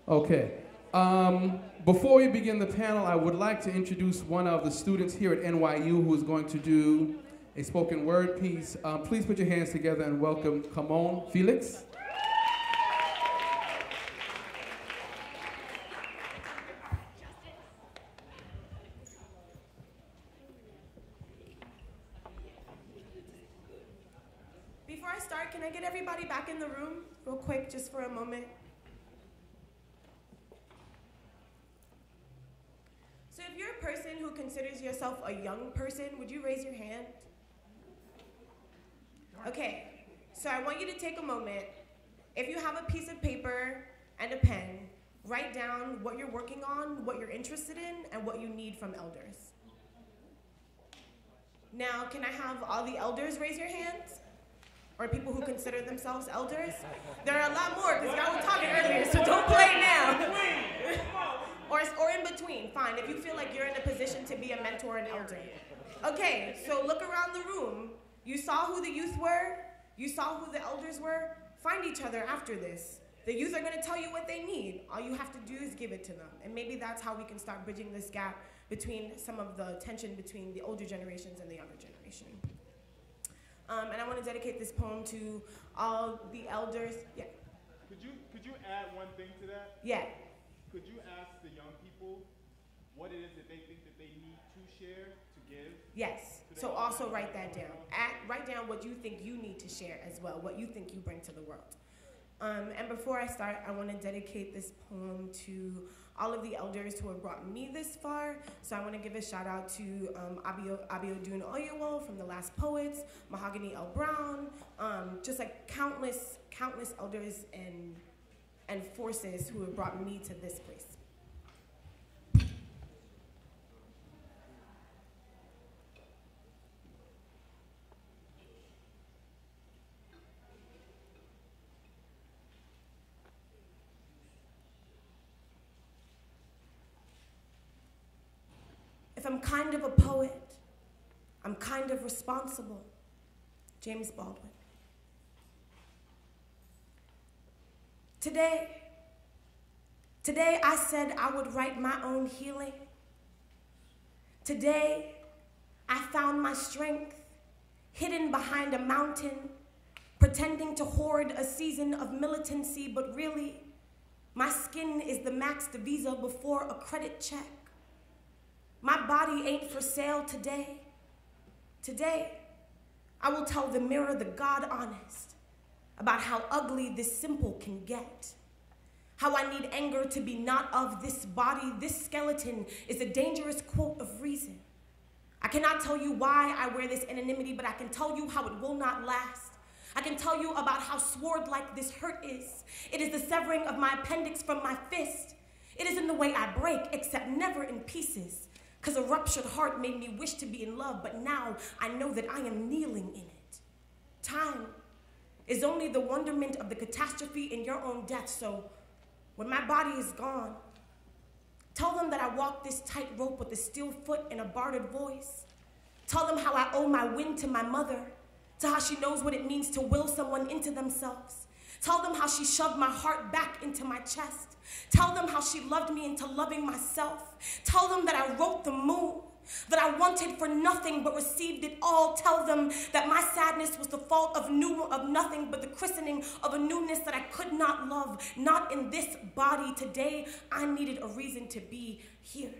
Okay. Before we begin the panel, I would like to introduce one of the students here at NYU who is going to do a spoken word piece. Please put your hands together and welcome Simone Felix. Before I start, can I get everybody back in the room real quick, just for a moment? So if you're a person who considers yourself a young person, would you raise your hand? Okay, so I want you to take a moment. If you have a piece of paper and a pen, write down what you're working on, what you're interested in, and what you need from elders. Now, can I have all the elders raise your hands? Or people who consider themselves elders? There are a lot more, because y'all were talking earlier, so don't play now. Or in between, fine, if you feel like you're in a position to be a mentor and elder. Okay, so look around the room. You saw who the youth were, you saw who the elders were. Find each other after this. The youth are gonna tell you what they need. All you have to do is give it to them. And maybe that's how we can start bridging this gap between some of the tension between the older generations and the younger generation. And I want to dedicate this poem to all the elders. Yeah. Could you add one thing to that? Yeah. Could you ask the young people what it is that they think that they need to share, to give? Yes. So also write that down. Write down what you think you need to share as well, what you think you bring to the world. And before I start, I want to dedicate this poem to all of the elders who have brought me this far. So I want to give a shout out to Abiodun Oyewole from The Last Poets, Mahogany L. Brown, just like countless elders and forces who have brought me to this place. If I'm kind of a poet, I'm kind of responsible. James Baldwin. Today I said I would write my own healing. Today, I found my strength hidden behind a mountain, pretending to hoard a season of militancy, but really, my skin is the max visa before a credit check. My body ain't for sale today. Today, I will tell the mirror the God honest about how ugly this simple can get. How I need anger to be not of this body. This skeleton is a dangerous quote of reason. I cannot tell you why I wear this anonymity, but I can tell you how it will not last. I can tell you about how sword-like this hurt is. It is the severing of my appendix from my fist. It is in the way I break, except never in pieces. Because a ruptured heart made me wish to be in love, but now I know that I am kneeling in it. Time is only the wonderment of the catastrophe in your own death, so when my body is gone, tell them that I walk this tightrope with a steel foot and a bartered voice. Tell them how I owe my win to my mother, to how she knows what it means to will someone into themselves. Tell them how she shoved my heart back into my chest. Tell them how she loved me into loving myself. Tell them that I wrote the moon, that I wanted for nothing but received it all. Tell them that my sadness was the fault of nothing but the christening of a newness that I could not love, not in this body. Today, I needed a reason to be here.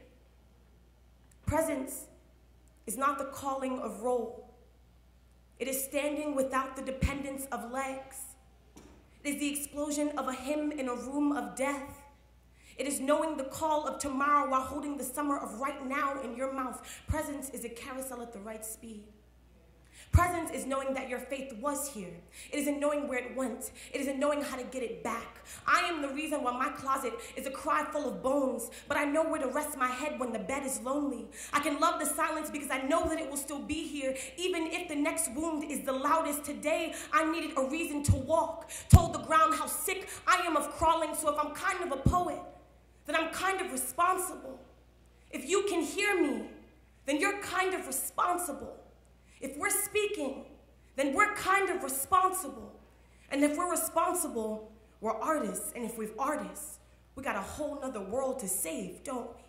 Presence is not the calling of roll. It is standing without the dependence of legs. It is the explosion of a hymn in a room of death. It is knowing the call of tomorrow while holding the summer of right now in your mouth. Presence is a carousel at the right speed. Presence is knowing that your faith was here. It is in knowing where it went. It is in knowing how to get it back. I am the reason why my closet is a cry full of bones, but I know where to rest my head when the bed is lonely. I can love the silence because I know that it will still be here, even if the next wound is the loudest. Today, I needed a reason to walk. Told the ground how sick I am of crawling, so if I'm kind of a poet, then I'm kind of responsible. If you can hear me, then you're kind of responsible. If we're speaking, then we're kind of responsible. And if we're responsible, we're artists. And if we're artists, we got a whole nother world to save, don't we?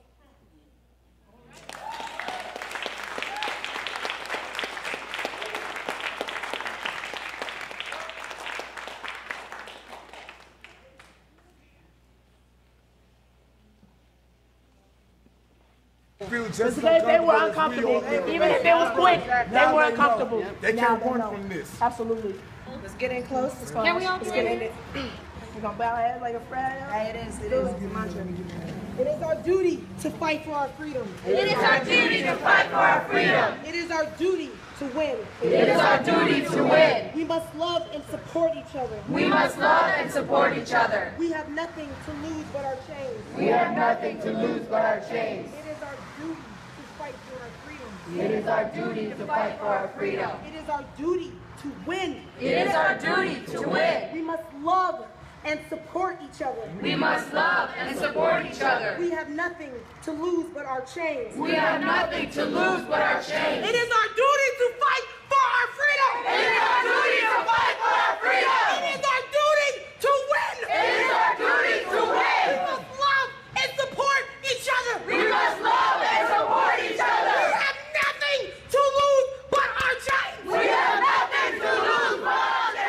They were uncomfortable. Even if it was quick, they were uncomfortable. They can't run from this. Absolutely. Let's get in close. Can we all get in it? We're going to bow our heads like a friend. It is. It's a mantra. It is our duty to fight for our freedom. It is our duty to fight for our freedom. It is our duty to win. It is our duty to win. We must love and support each other. We must love and support each other. We have nothing to lose but our chains. We have nothing to lose but our chains. It is our duty to fight for our freedom. It is our duty to fight for our freedom. It is our duty to win. It is our duty to win. We must love and support each other. We must love and support each other. We have nothing to lose but our chains. We have nothing to lose but our chains. It is our duty to fight for our freedom. It is our duty to fight for our freedom. It is our duty to win. It is our duty to win. We must love and support each other. We must love and support each other. We have nothing to lose but our chains. We have nothing to lose but our chains.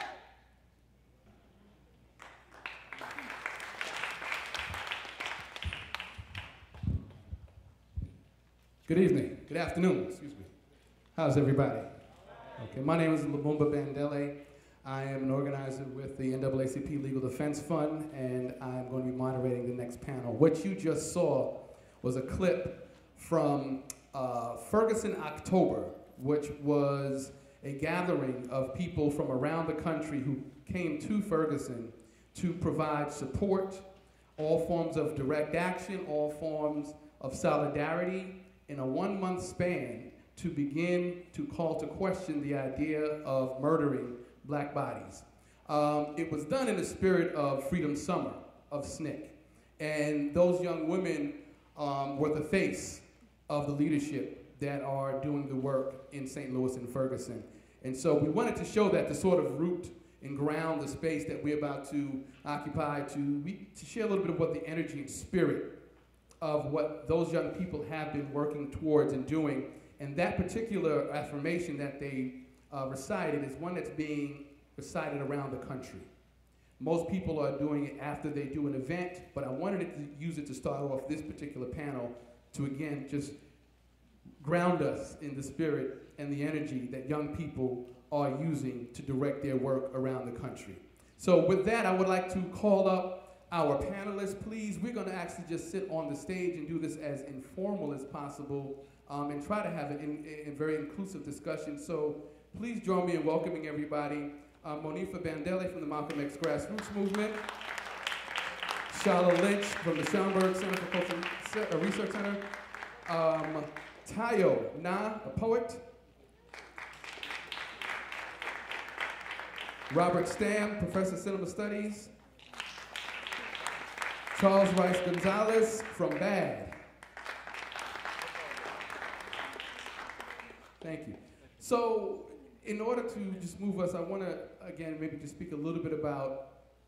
Good evening, good afternoon, excuse me. How's everybody? Okay, my name is Lumumba Bandele. I am an organizer with the NAACP Legal Defense Fund, and I'm going to be moderating the next panel. What you just saw was a clip from Ferguson October, which was a gathering of people from around the country who came to Ferguson to provide support, all forms of direct action, all forms of solidarity, in a 1-month span to begin to call to question the idea of murdering black bodies. It was done in the spirit of Freedom Summer of SNCC. And those young women were the face of the leadership that are doing the work in St. Louis and Ferguson. And so we wanted to show that to sort of root and ground the space that we're about to occupy, to share a little bit of what the energy and spirit of what those young people have been working towards and doing. And that particular affirmation that they recited is one that's being recited around the country. Most people are doing it after they do an event, but I wanted to use it to start off this particular panel to, again, just ground us in the spirit and the energy that young people are using to direct their work around the country. So with that, I would like to call up our panelists. Please, we're going to actually just sit on the stage and do this as informal as possible and try to have a very inclusive discussion. So please join me in welcoming everybody. Monifa Bandele from the Malcolm X Grassroots Movement. Shala Lynch from the Schomburg Center for Cultural Research Center. Tayo Na, a poet. Robert Stam, Professor of Cinema Studies. Charles Rice Gonzalez from BAD. Thank you. So in order to just move us, I want to, again, maybe just speak a little bit about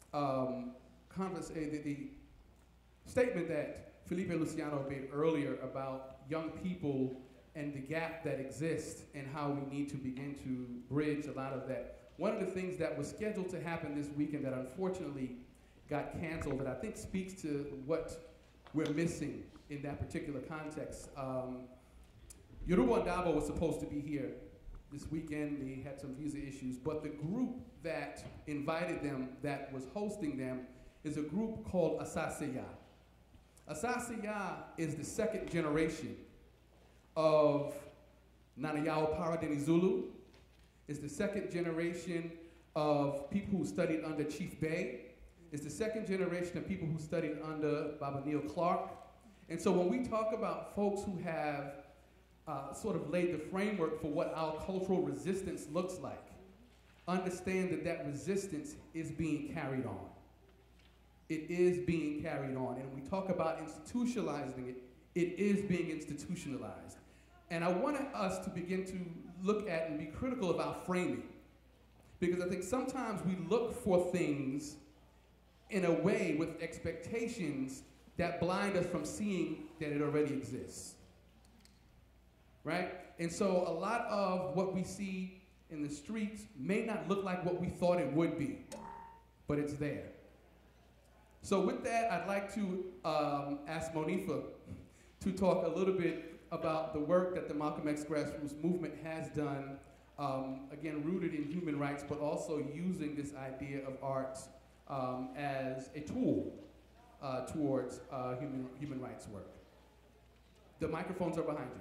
the statement that Felipe Luciano made earlier about young people and the gap that exists and how we need to begin to bridge a lot of that. One of the things that was scheduled to happen this weekend that unfortunately got canceled, that I think speaks to what we're missing in that particular context. Yoruba and Dabo was supposed to be here this weekend. They had some visa issues, but the group that invited them, that was hosting them, is a group called Asasiya. Asasiya is the second generation of Nana Yao Opare Dinizulu. It's the second generation of people who studied under Chief Bey. It's the second generation of people who studied under Baba Neil Clark. And so when we talk about folks who have sort of laid the framework for what our cultural resistance looks like, understand that that resistance is being carried on. It is being carried on. And when we talk about institutionalizing it, it is being institutionalized. And I want us to begin to look at and be critical of our framing. Because I think sometimes we look for things in a way with expectations that blind us from seeing that it already exists. Right? And so a lot of what we see in the streets may not look like what we thought it would be, but it's there. So with that, I'd like to ask Monifa to talk a little bit about the work that the Malcolm X grassroots movement has done, again, rooted in human rights, but also using this idea of art as a tool towards human rights work. The microphones are behind you.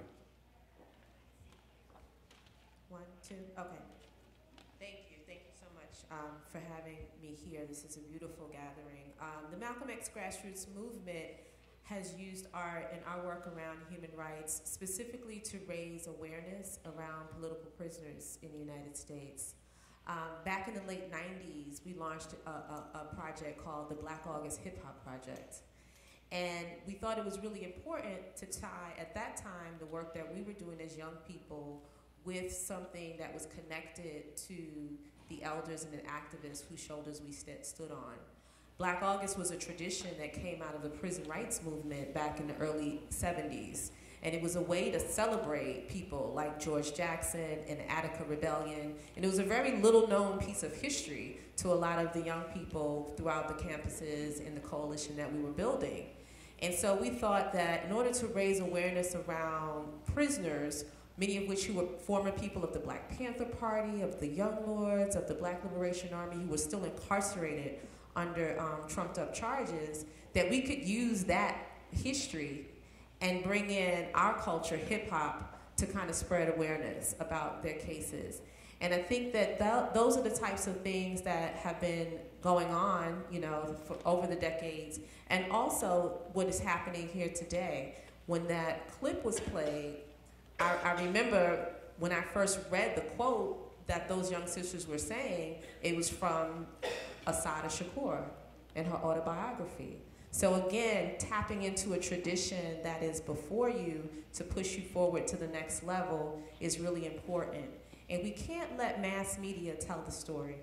1, 2, okay. Thank you so much for having me here. This is a beautiful gathering. The Malcolm X grassroots movement has used art and our work around human rights specifically to raise awareness around political prisoners in the United States. Back in the late 90s, we launched a project called the Black August Hip Hop Project. And we thought it was really important to tie, at that time, the work that we were doing as young people with something that was connected to the elders and the activists whose shoulders we stood on. Black August was a tradition that came out of the prison rights movement back in the early 70s. And it was a way to celebrate people like George Jackson and the Attica Rebellion. And it was a very little known piece of history to a lot of the young people throughout the campuses and the coalition that we were building. And so we thought that in order to raise awareness around prisoners, many of which who were former people of the Black Panther Party, of the Young Lords, of the Black Liberation Army, who were still incarcerated under trumped up charges, that we could use that history and bring in our culture, hip hop, to kind of spread awareness about their cases. And I think that those are the types of things that have been going on, you know, for over the decades. And also what is happening here today. When that clip was played, I remember when I first read the quote that those young sisters were saying, it was from Assata Shakur in her autobiography. So again, tapping into a tradition that is before you to push you forward to the next level is really important. And we can't let mass media tell the story.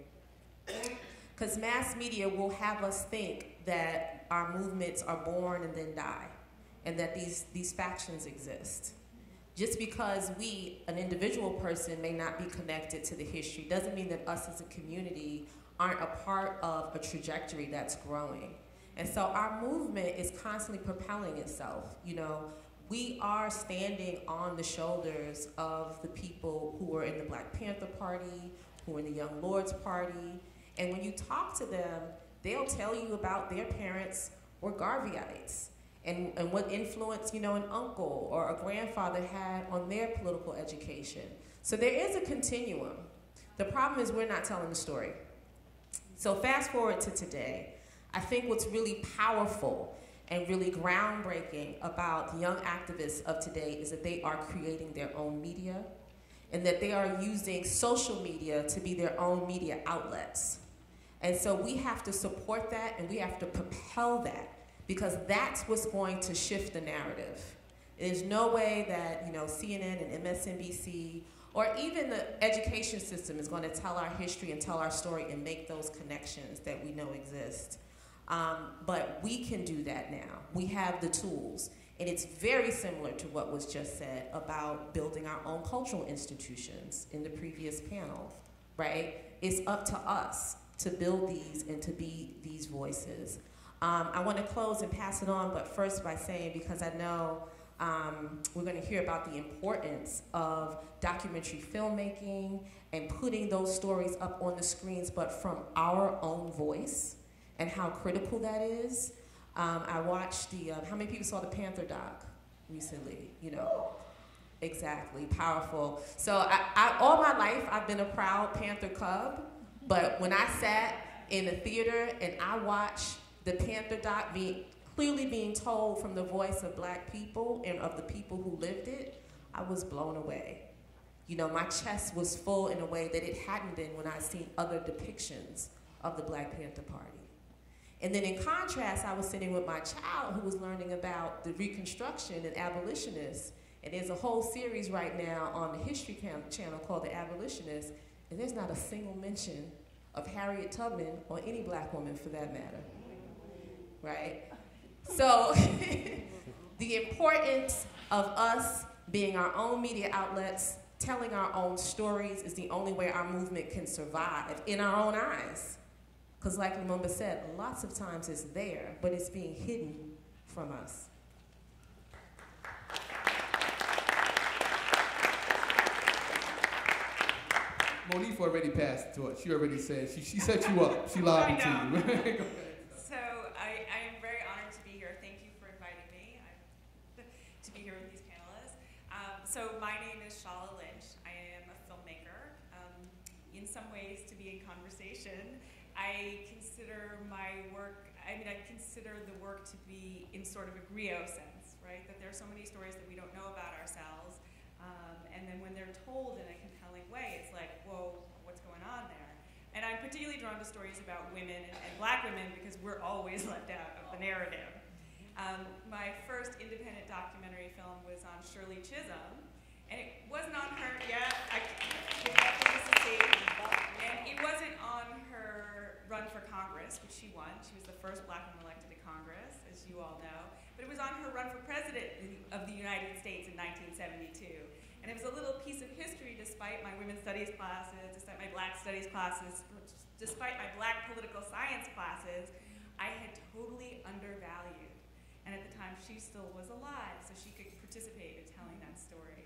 Because mass media will have us think that our movements are born and then die, and that these factions exist. Just because we, an individual person, may not be connected to the history doesn't mean that us as a community aren't a part of a trajectory that's growing. And so our movement is constantly propelling itself. You know, we are standing on the shoulders of the people who are in the Black Panther Party, who are in the Young Lords Party. And when you talk to them, they'll tell you about their parents were Garveyites and what influence, you know, an uncle or a grandfather had on their political education. So there is a continuum. The problem is we're not telling the story. So fast forward to today. I think what's really powerful and really groundbreaking about the young activists of today is that they are creating their own media and that they are using social media to be their own media outlets. And so we have to support that and we have to propel that because that's what's going to shift the narrative. There's no way that, you know, CNN and MSNBC or even the education system is going to tell our history and tell our story and make those connections that we know exist. But we can do that now. We have the tools. And it's very similar to what was just said about building our own cultural institutions in the previous panel, right? It's up to us to build these and to be these voices. I want to close and pass it on, but first by saying, because I know we're going to hear about the importance of documentary filmmaking and putting those stories up on the screens, but from our own voice, and how critical that is. I watched how many people saw the Panther doc recently? You know, exactly, powerful. So all my life, I've been a proud Panther Cub, but when I sat in a theater and I watched the Panther doc clearly being told from the voice of Black people and of the people who lived it, I was blown away. You know, my chest was full in a way that it hadn't been when I'd seen other depictions of the Black Panther Party. And then in contrast, I was sitting with my child who was learning about the Reconstruction and abolitionists. And there's a whole series right now on the History Channel called The Abolitionists, and there's not a single mention of Harriet Tubman or any Black woman for that matter. right? So the importance of us being our own media outlets, telling our own stories is the only way our movement can survive in our own eyes. Because like Lumumba said, lots of times it's there, but it's being hidden from us. Monique already passed it to us. She already said, she set you up. She lied to you. So I am very honored to be here. Thank you for inviting me to be here with these panelists. So my name is Shala Lynch. I am a filmmaker. In some ways, to be in conversation, I consider my work, I consider the work to be in sort of a griot sense, right? That there are so many stories that we don't know about ourselves. And then when they're told in a compelling way, it's like, whoa, what's going on there? And I'm particularly drawn to stories about women and black women because we're always left out of the narrative. My first independent documentary film was on Shirley Chisholm, and it wasn't on her yet. I give that publicity. And it wasn't on her run for Congress, which she won. She was the first black woman elected to Congress, as you all know. But it was on her run for president of the United States in 1972. And it was a little piece of history despite my women's studies classes, despite my black studies classes, despite my black political science classes, I had totally undervalued. And at the time, she still was alive, so she could participate in telling that story.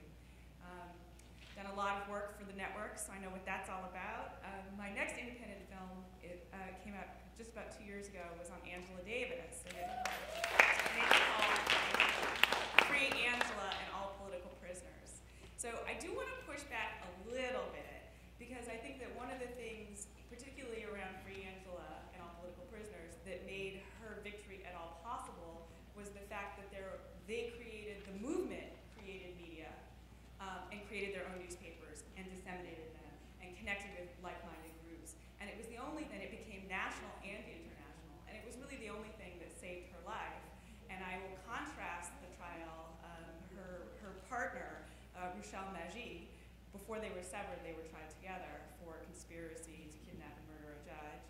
Done a lot of work for the network, so I know what that's all about. My next independent film, it came out just about 2 years ago, was on Angela Davis. And it's called Free Angela and All Political Prisoners. So I do want to push back a little bit, because I think that one of the things, particularly around Free Angela and All Political Prisoners, that made her victory at all possible was the fact that they created, the movement created media and created their own newspapers and disseminated them and connected with like-minded groups. And it was the only thing, it became national and international. And it was really the only thing that saved her life. And I will contrast the trial, her partner, Rochelle Maggi, before they were severed, they were tried together for conspiracy to kidnap and murder a judge.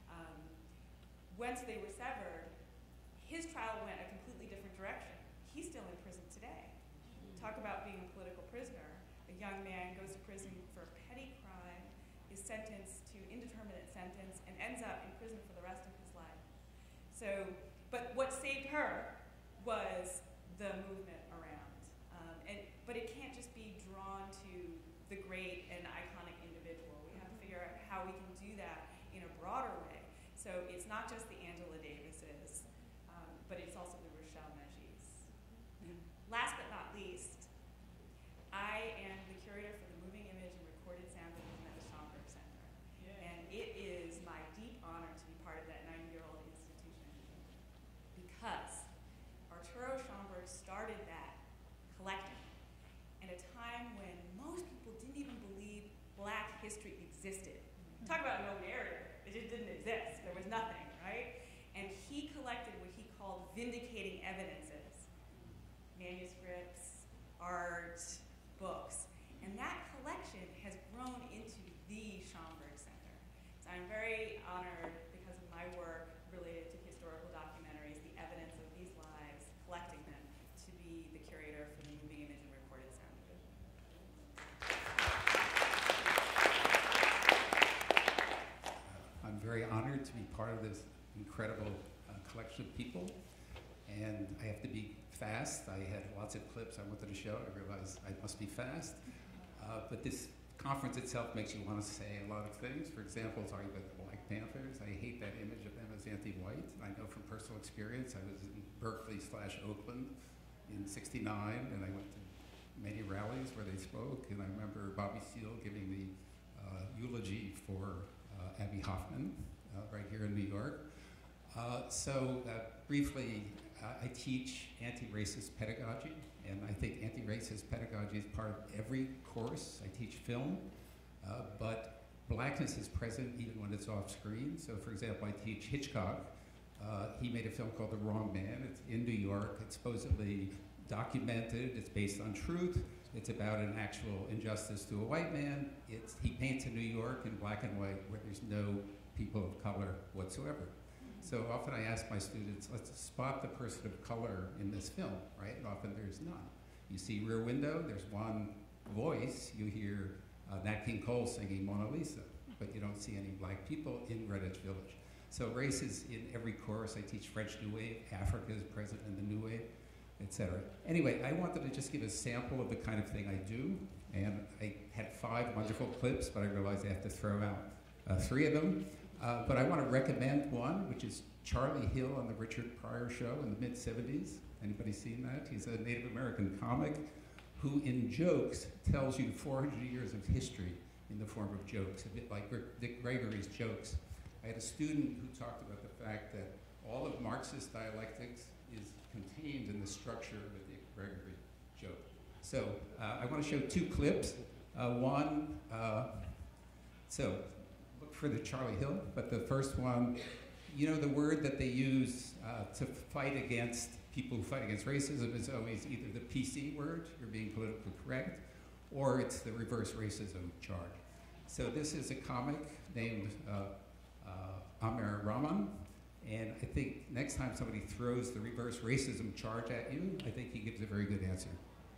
Once they were severed, his trial went a completely different direction. He's still in prison today. Talk about being a political prisoner. A young man goes to prison for a petty crime, is sentenced to indeterminate sentence, and ends up in prison for the rest of his life. So, but what saved her was the movement around. But it can't just be drawn to the great and iconic individual. We have to figure out how we can do that in a broader way. So it's not just the Angela Davises, but it's also the Rochelle Maggis. Last but not least, I am the curator for the Moving Image and Recorded Sound Division at the Schomburg Center. Yeah. And it is my deep honor to be part of that 90-year-old institution, because Arturo Schomburg started that collective at a time when most people didn't even believe black history existed. Talk about no narrative. It just didn't exist. There was nothing, right? And he collected what he called vindicating evidences, manuscripts, art, books. And that collection has grown into the Schomburg Center. So I'm very honored, because of my work related to historical documentaries, the evidence of these lives, collecting them, to be the curator for the Moving Image and Recorded Sound Division. I'm very honored to be part of this incredible collection of people, and I have to be fast. I had lots of clips I wanted to show. I realized I must be fast, but this conference itself makes you want to say a lot of things. For example, talking about the Black Panthers, I hate that image of them as anti-white. I know from personal experience. I was in Berkeley/Oakland in '69, and I went to many rallies where they spoke, and I remember Bobby Seale giving the eulogy for Abby Hoffman right here in New York. Briefly, I teach anti-racist pedagogy, and I think anti-racist pedagogy is part of every course. I teach film, but blackness is present even when it's off screen. So for example, I teach Hitchcock. He made a film called The Wrong Man. It's in New York. It's supposedly documented. It's based on truth. It's about an actual injustice to a white man. He paints a New York in black and white where there's no people of color whatsoever. So often I ask my students, let's spot the person of color in this film, right? And often there's none. You see Rear Window, there's one voice, you hear Nat King Cole singing Mona Lisa, but you don't see any black people in Greenwich Village. So race is in every course. I teach French New Wave, Africa is present in the New Wave, etc. Anyway, I wanted to just give a sample of the kind of thing I do, and I had 5 wonderful clips, but I realized I have to throw out 3 of them. But I want to recommend one, which is Charlie Hill on the Richard Pryor show in the mid-70s. Anybody seen that? He's a Native American comic who, in jokes, tells you 400 years of history in the form of jokes, a bit like Dick Gregory's jokes. I had a student who talked about the fact that all of Marxist dialectics is contained in the structure of a Dick Gregory joke. So I want to show 2 clips. So look for the Charlie Hill, but the first one, you know, the word that they use to fight against people who fight against racism is always either the PC word, you're being politically correct, or it's the reverse racism charge. So this is a comic named Amiri Baraka, and I think next time somebody throws the reverse racism charge at you, I think he gives a very good answer.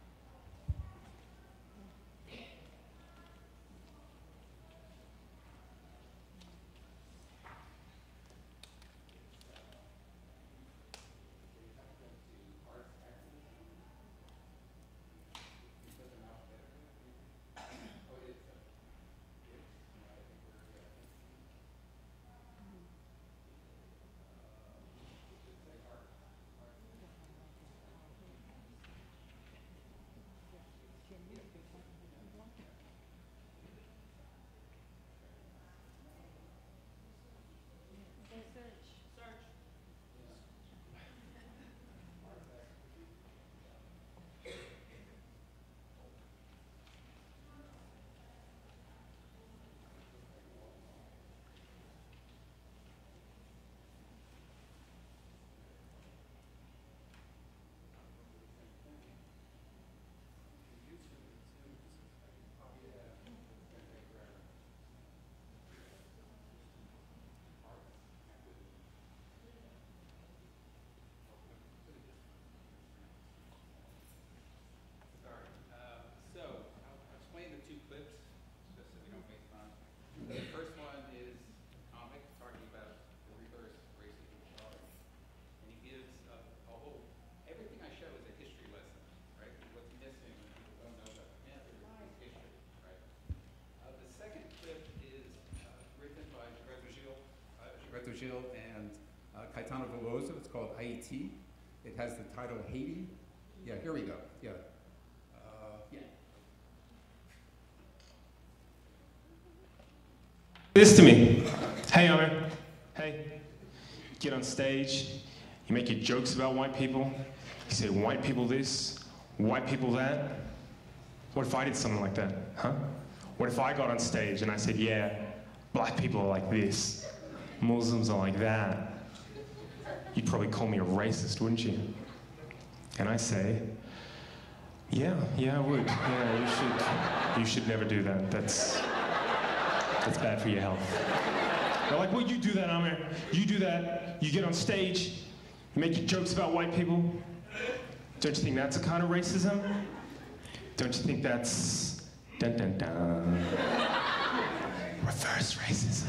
And Caetano Veloso. It's called Haiti. It has the title Haiti. Yeah, here we go. Yeah. This to me. Hey, Amir. Hey. Get on stage. You make your jokes about white people. You say white people this, white people that. What if I did something like that, huh? What if I got on stage and I said, yeah, black people are like this. Muslims are like that. You'd probably call me a racist, wouldn't you? And I say, yeah, I would. Yeah, you should never do that. That's bad for your health. They're like, well, you do that, Amir. You do that. You get on stage, you make your jokes about white people. Don't you think that's a kind of racism? Don't you think that's dun dun dun reverse racism?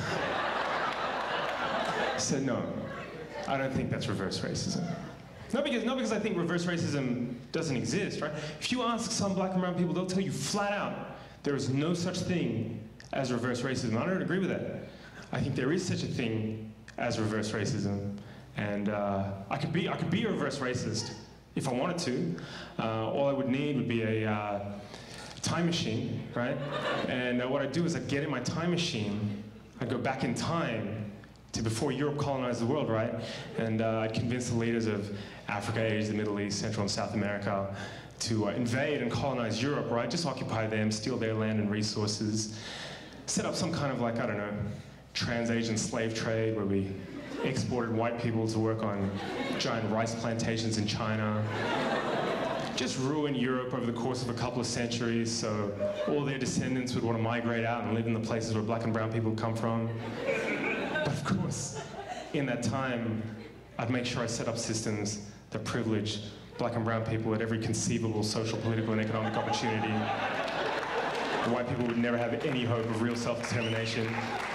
I said, no, I don't think that's reverse racism. Not because I think reverse racism doesn't exist, right? If you ask some black and brown people, they'll tell you flat out, there is no such thing as reverse racism. I don't agree with that. I think there is such a thing as reverse racism, and I could be a reverse racist if I wanted to. All I would need would be a time machine, right? And what I'd do is I'd get in my time machine, I'd go back in time to before Europe colonized the world, right? And I'd convince the leaders of Africa, Asia, the Middle East, Central and South America to invade and colonize Europe, right? Just occupy them, steal their land and resources, set up some kind of like, I don't know, trans-Asian slave trade where we exported white people to work on giant rice plantations in China. Just ruin Europe over the course of a couple of centuries so all their descendants would want to migrate out and live in the places where black and brown people come from. But of course, in that time, I'd make sure I set up systems that privilege black and brown people at every conceivable social, political, and economic opportunity. White people would never have any hope of real self-determination.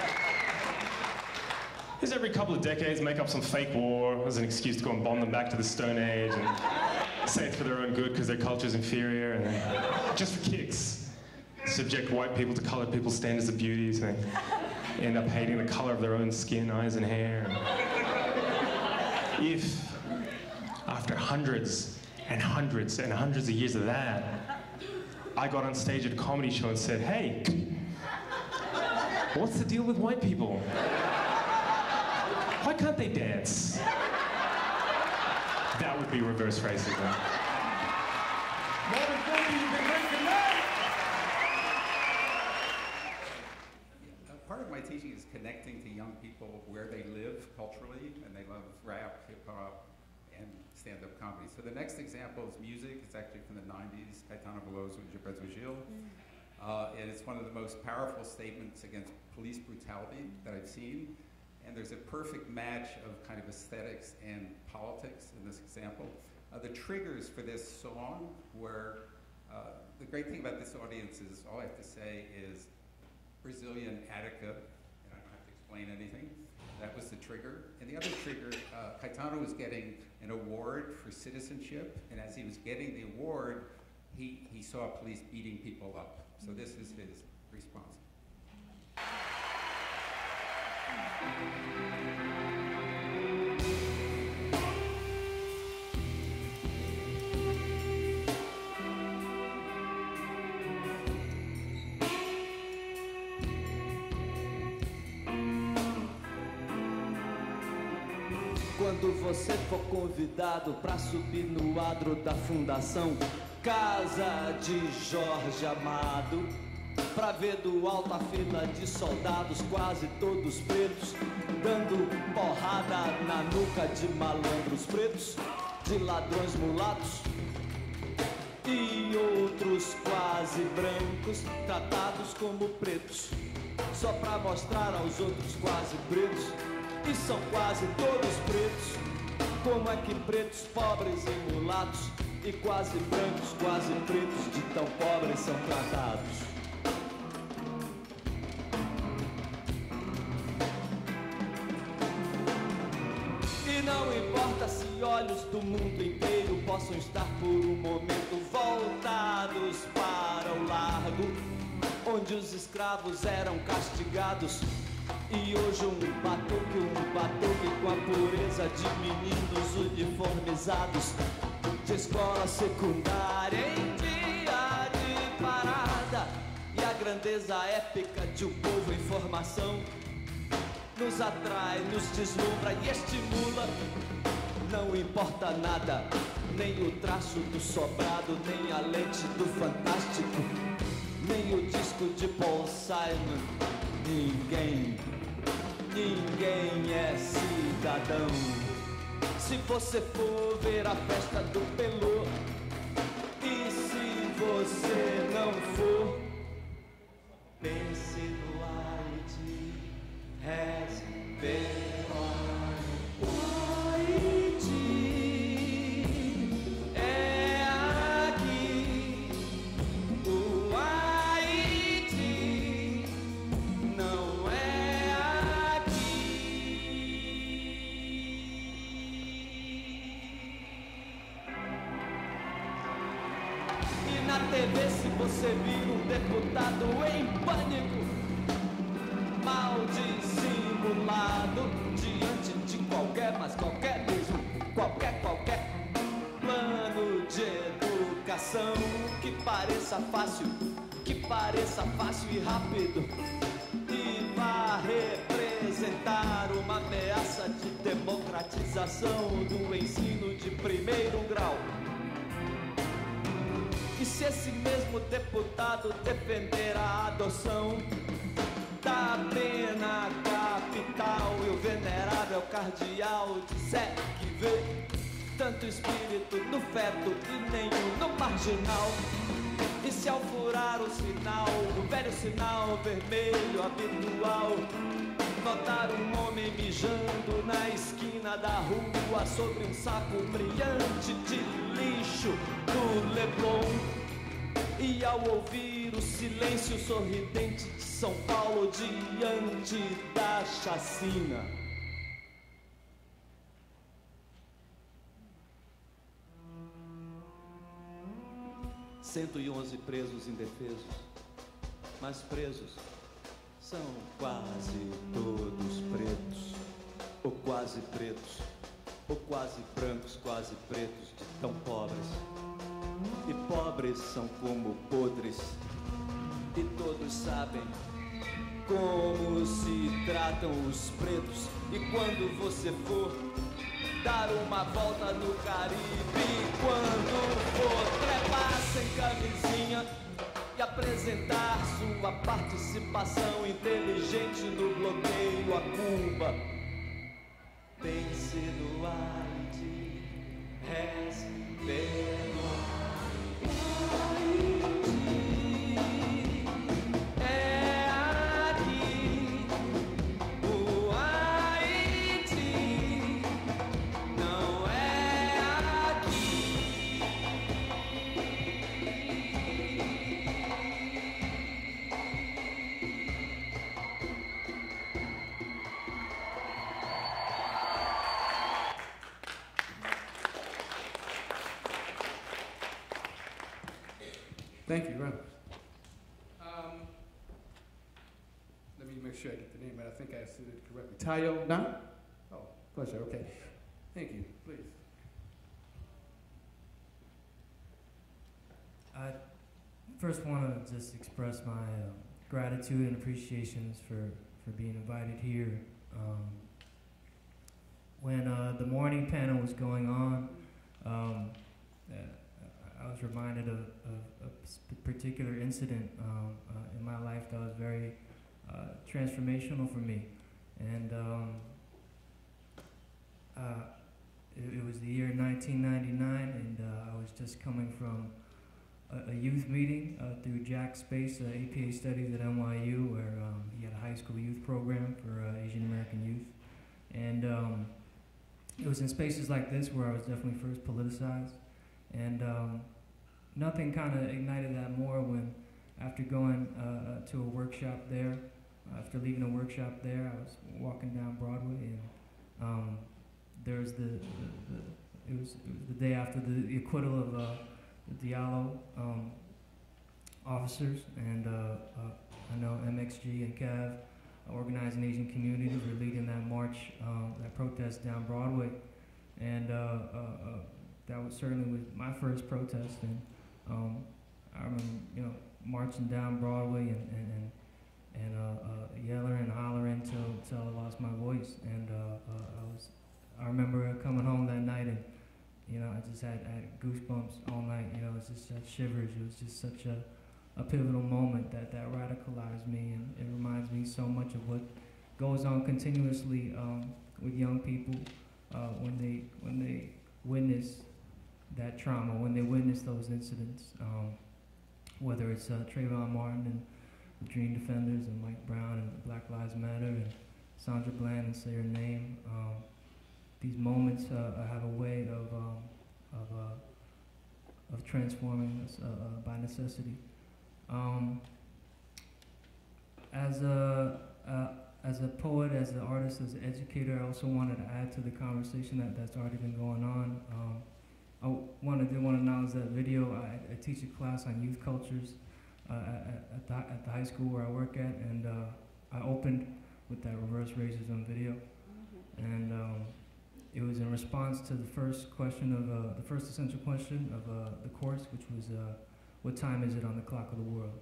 Just every couple of decades, make up some fake war as an excuse to go and bomb them back to the Stone Age and say it's for their own good because their culture's inferior, and then, just for kicks, subject white people to colored people's standards of beauty, so they end up hating the color of their own skin, eyes, and hair. If, after hundreds and hundreds and hundreds of years of that, I got on stage at a comedy show and said, hey, what's the deal with white people? Why can't they dance? That would be reverse racism. Part of my teaching is connecting to young people where they live culturally, and they love rap, hip-hop, and stand-up comedy. So the next example is music. It's actually from the 90s, Caetano Veloso and Gilberto Gil. And it's one of the most powerful statements against police brutality that I've seen. And there's a perfect match of kind of aesthetics and politics in this example. The triggers for this song were, the great thing about this audience is, all I have to say is Brazilian Attica, and I don't have to explain anything. That was the trigger. And the other trigger, Caetano was getting an award for citizenship, and as he was getting the award, he saw police beating people up. So this is his response. Quando você for convidado para subir no adro da fundação Casa de Jorge Amado, pra ver do alto a fila de soldados, quase todos pretos, dando porrada na nuca de malandros pretos, de ladrões mulatos e outros quase brancos, tratados como pretos, só pra mostrar aos outros quase pretos, e são quase todos pretos. Como é que pretos, pobres e mulatos, e quase brancos, quase pretos, de tão pobres são tratados? E não importa se olhos do mundo inteiro possam estar por um momento voltados para o largo, onde os escravos eram castigados, e hoje um batuque com a pureza de meninos uniformizados de escola secundária em dia de parada, e a grandeza épica de um povo em formação nos atrai, nos deslumbra e estimula. Não importa nada, nem o traço do sobrado, nem a lente do fantástico, nem o disco de Paul Simon. Ninguém é cidadão. Se você for ver a festa do Pelô, e se você não for, pense no Haiti, reze pelo Haiti. É aqui, o Haiti não é aqui. E na TV, se você vir um deputado em pânico, mal dissimulado, diante de qualquer, mas qualquer mesmo, qualquer plano de educação que pareça fácil e rápido, e vá representar uma ameaça de democratização do ensino de primeiro grau. E se esse mesmo deputado defender a adoção da pena capital, e o venerável cardeal disser que vê tanto espírito no feto e nenhum no marginal, e se ao furar o sinal, o velho sinal vermelho habitual, notar homem mijando na esquina da rua sobre saco brilhante de lixo do Leblon. E ao ouvir o silêncio sorridente de São Paulo diante da chacina. 111 presos indefesos, mas presos são quase todos pretos, ou quase pretos, ou quase brancos, quase pretos, de tão pobres. E pobres são como podres, e todos sabem como se tratam os pretos. E quando você for dar uma volta no Caribe, quando for trepar sem camisinha e apresentar sua participação inteligente no bloqueio a Cuba, pense no Haiti, reze Thank you, Ron. Let me make sure I get the name, but I think I said it correctly. Tayo Na? Oh, pleasure, okay. Thank you, please. I first want to just express my gratitude and appreciations for being invited here. When the morning panel was going on, I was reminded of a particular incident in my life that was very transformational for me. And it was the year 1999, and I was just coming from a youth meeting through Jack Space, APA Studies at NYU, where he had a high school youth program for Asian American youth. And it was in spaces like this where I was definitely first politicized. And nothing kind of ignited that more when, after going to a workshop there, after leaving a workshop there, I was walking down Broadway, and there was it was the day after the acquittal of the Diallo officers, and I know MXG and Cav, Organizing Asian Communities, were leading that march, that protest down Broadway, and that was certainly my first protest, and I remember, marching down Broadway and yelling and hollering till I lost my voice, and I remember coming home that night, and I just had goosebumps all night. It was just shivers. It was just such a pivotal moment that radicalized me, and it reminds me so much of what goes on continuously with young people when they witness that trauma, when they witness those incidents, whether it's Trayvon Martin and the Dream Defenders and Mike Brown and Black Lives Matter and Sandra Bland and Say Her Name. These moments have a way of transforming us by necessity. As a poet, as an artist, as an educator, I also wanted to add to the conversation that's already been going on. I did want to announce that video. I teach a class on youth cultures at the high school where I work at, and I opened with that reverse racism video, and it was in response to the first question of the first essential question of the course, which was, what time is it on the clock of the world?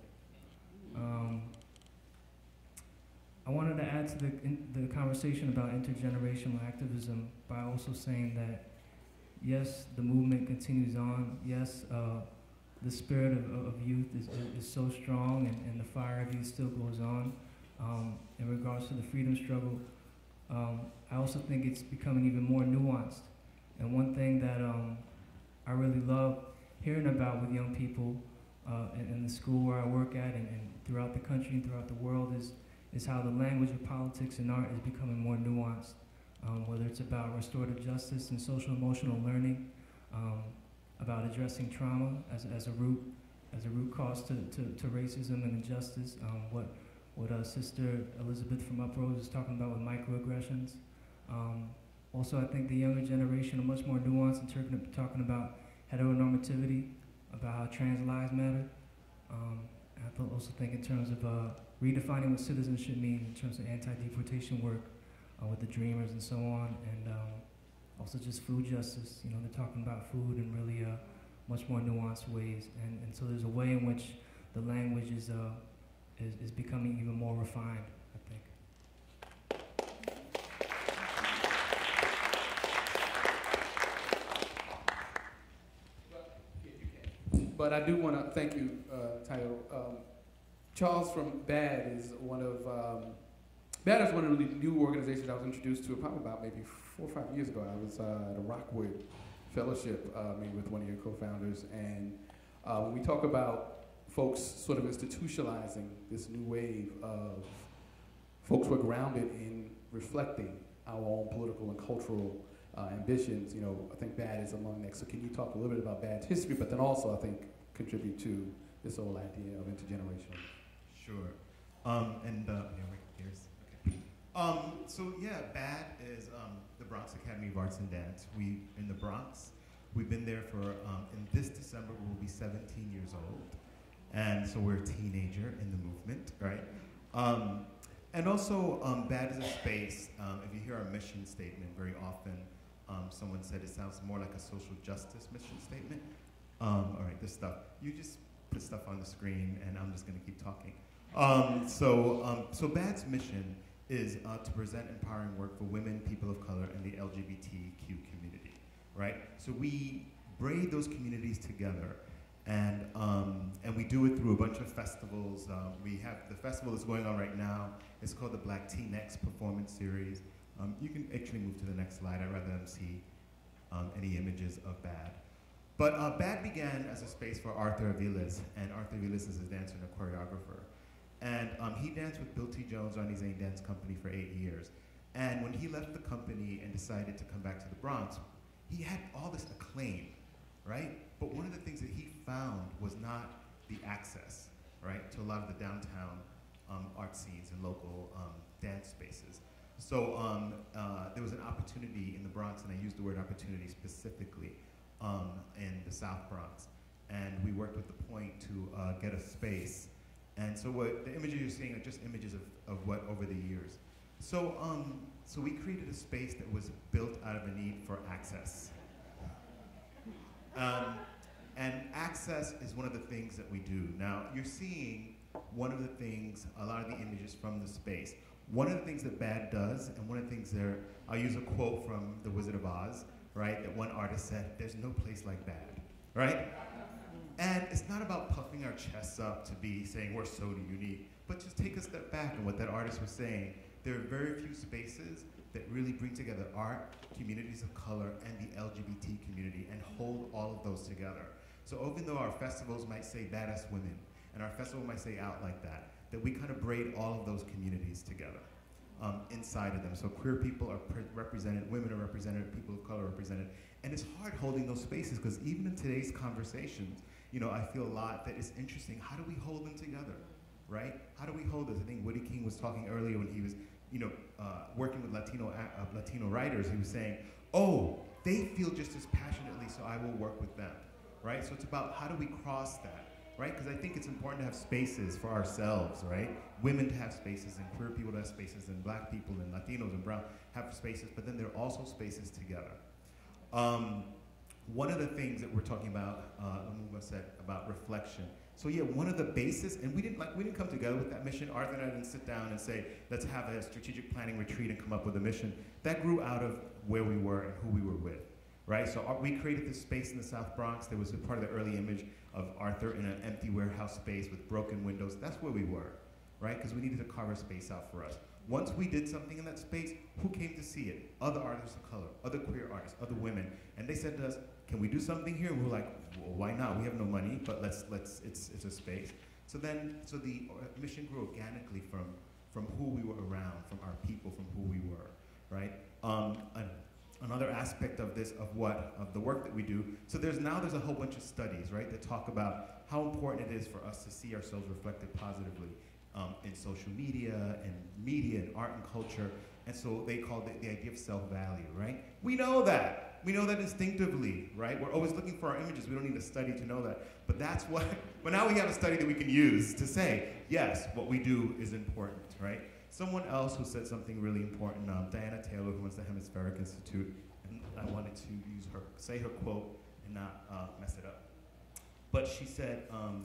I wanted to add to the conversation about intergenerational activism by also saying that yes, the movement continues on. Yes, the spirit of youth is so strong, and the fire of youth still goes on. In regards to the freedom struggle, I also think it's becoming even more nuanced. And one thing that I really love hearing about with young people in the school where I work at, and throughout the country and throughout the world, is how the language of politics and art is becoming more nuanced, whether it's about restorative justice and social emotional learning, about addressing trauma as a root cause to racism and injustice, what Sister Elizabeth from Uprose is talking about with microaggressions. Also, I think the younger generation are much more nuanced in talking about heteronormativity, about how trans lives matter. I also think in terms of redefining what citizenship means in terms of anti-deportation work with the Dreamers and so on, and also just food justice. You know, they're talking about food in really much more nuanced ways, and so there's a way in which the language is becoming even more refined, I think. But I do want to thank you, Tito. Charles from BAD is one of the really new organizations I was introduced to probably about maybe 4 or 5 years ago. I was at a Rockwood Fellowship meeting with one of your co-founders, and when we talk about folks sort of institutionalizing this new wave of folks who are grounded in reflecting our own political and cultural ambitions, you know, I think BAD is among next. So can you talk a little bit about BAD's history, but then also, I think, contribute to this whole idea of intergenerational? Sure. So yeah, BAD is the Bronx Academy of Arts and Dance. We, in the Bronx, we've been there for, in this December, we'll be 17 years old. And so we're a teenager in the movement, right? And also, BAD is a space, if you hear our mission statement, very often someone said it sounds more like a social justice mission statement. All right, this stuff, you just put stuff on the screen and I'm just gonna keep talking. So BAD's mission is to present empowering work for women, people of color, and the LGBTQ community, right? So we braid those communities together, and we do it through a bunch of festivals. We have the festival that's going on right now. It's called the Black Teen-X Performance Series. You can actually move to the next slide. I'd rather them see any images of BAD. But BAD began as a space for Arthur Aviles, and Arthur Aviles is a dancer and a choreographer. And he danced with Bill T. Jones on his own dance company for 8 years. And when he left the company and decided to come back to the Bronx, he had all this acclaim, right? But one of the things that he found was not the access, right, to a lot of the downtown art scenes and local dance spaces. So there was an opportunity in the Bronx, and I use the word opportunity specifically, in the South Bronx. And we worked with The Point to get a space. And so what the images you're seeing are just images of what over the years. So so we created a space that was built out of a need for access. And access is one of the things that we do. Now, you're seeing one of the things, a lot of the images from the space. One of the things that BAD does, and one of the things there, I'll use a quote from The Wizard of Oz, right? That one artist said, "There's no place like BAD," right? And it's not about puffing our chests up to be saying we're so unique, but just take a step back and what that artist was saying. There are very few spaces that really bring together art, communities of color, and the LGBT community and hold all of those together. So even though our festivals might say badass women, and our festival might say out like that we kind of braid all of those communities together inside of them. So queer people are represented, women are represented, people of color are represented. And it's hard holding those spaces because even in today's conversations, you know, I feel a lot that it's interesting, how do we hold them together, right? How do we hold this? I think Woody King was talking earlier when he was, you know, working with Latino writers. He was saying, oh, they feel just as passionately, so I will work with them, right? So it's about how do we cross that, right? Because I think it's important to have spaces for ourselves, right? Women to have spaces, and queer people to have spaces, and black people, and Latinos, and brown have spaces, but then there are also spaces together. One of the things that we're talking about, Lumumba said about reflection. So yeah, one of the bases, and we didn't come together with that mission. Arthur and I didn't sit down and say, let's have a strategic planning retreat and come up with a mission. That grew out of where we were and who we were with, right? So we created this space in the South Bronx. There was a part of the early image of Arthur in an empty warehouse space with broken windows. That's where we were, right? Because we needed to carve a space out for us. Once we did something in that space, who came to see it? Other artists of color, other queer artists, other women. And they said to us, can we do something here? And we were like, well, why not? We have no money, but it's a space. So the mission grew organically from who we were around, from our people, from who we were, right? Another aspect of this, of the work that we do, so there's a whole bunch of studies, right, that talk about how important it is for us to see ourselves reflected positively in social media and art and culture, and so they call it the idea of self-value, right? We know that. We know that instinctively, right? We're always looking for our images. We don't need a study to know that. But but now we have a study that we can use to say, yes, what we do is important, right? Someone else who said something really important, Diana Taylor, who runs the Hemispheric Institute, and I wanted to say her quote and not mess it up. But she said,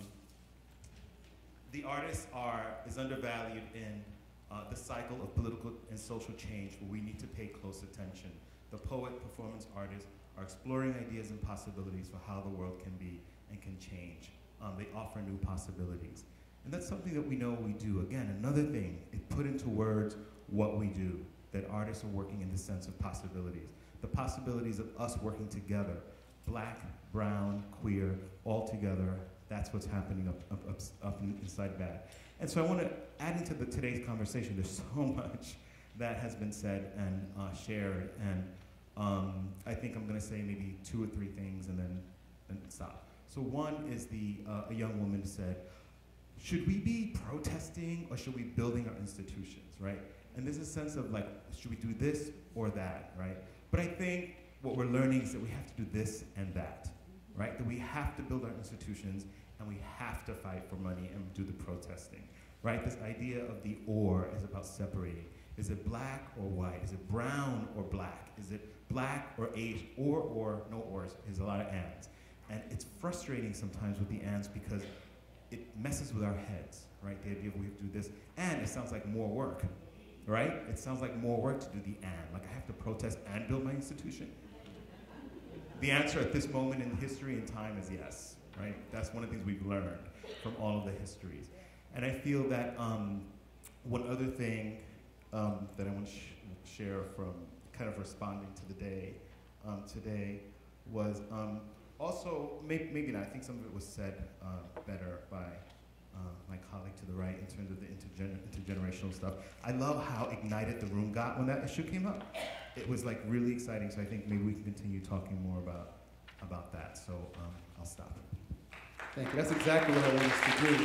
the artist is undervalued in the cycle of political and social change where we need to pay close attention. The poet, performance artists are exploring ideas and possibilities for how the world can be and can change. They offer new possibilities. And that's something that we know we do. Again, another thing, it put into words what we do, that artists are working in the sense of possibilities. The possibilities of us working together, black, brown, queer, all together, that's what's happening up inside BAD. And so I want to add into today's conversation, there's so much that has been said and shared, and I think I'm going to say maybe 2 or 3 things and then stop. So one is a young woman said, should we be protesting or should we be building our institutions, right? And there's a sense of like, should we do this or that, right? But I think what we're learning is that we have to do this and that, right? That we have to build our institutions and we have to fight for money and do the protesting, right? This idea of the or is about separating. Is it black or white? Is it brown or black? Is it black or Asian? Or, no ors, there's a lot of ands. And it's frustrating sometimes with the ands because it messes with our heads, right? The idea of we have to do this, and it sounds like more work, right? It sounds like more work to do the and. Like I have to protest and build my institution? The answer at this moment in history and time is yes, right? That's one of the things we've learned from all of the histories. And I feel that one other thing that I want to share from kind of responding to the day today was also, maybe not, I think some of it was said better by my colleague to the right in terms of the intergenerational stuff. I love how ignited the room got when that issue came up. It was like really exciting, so I think maybe we can continue talking more about that. So I'll stop. Thank you. That's exactly what I wanted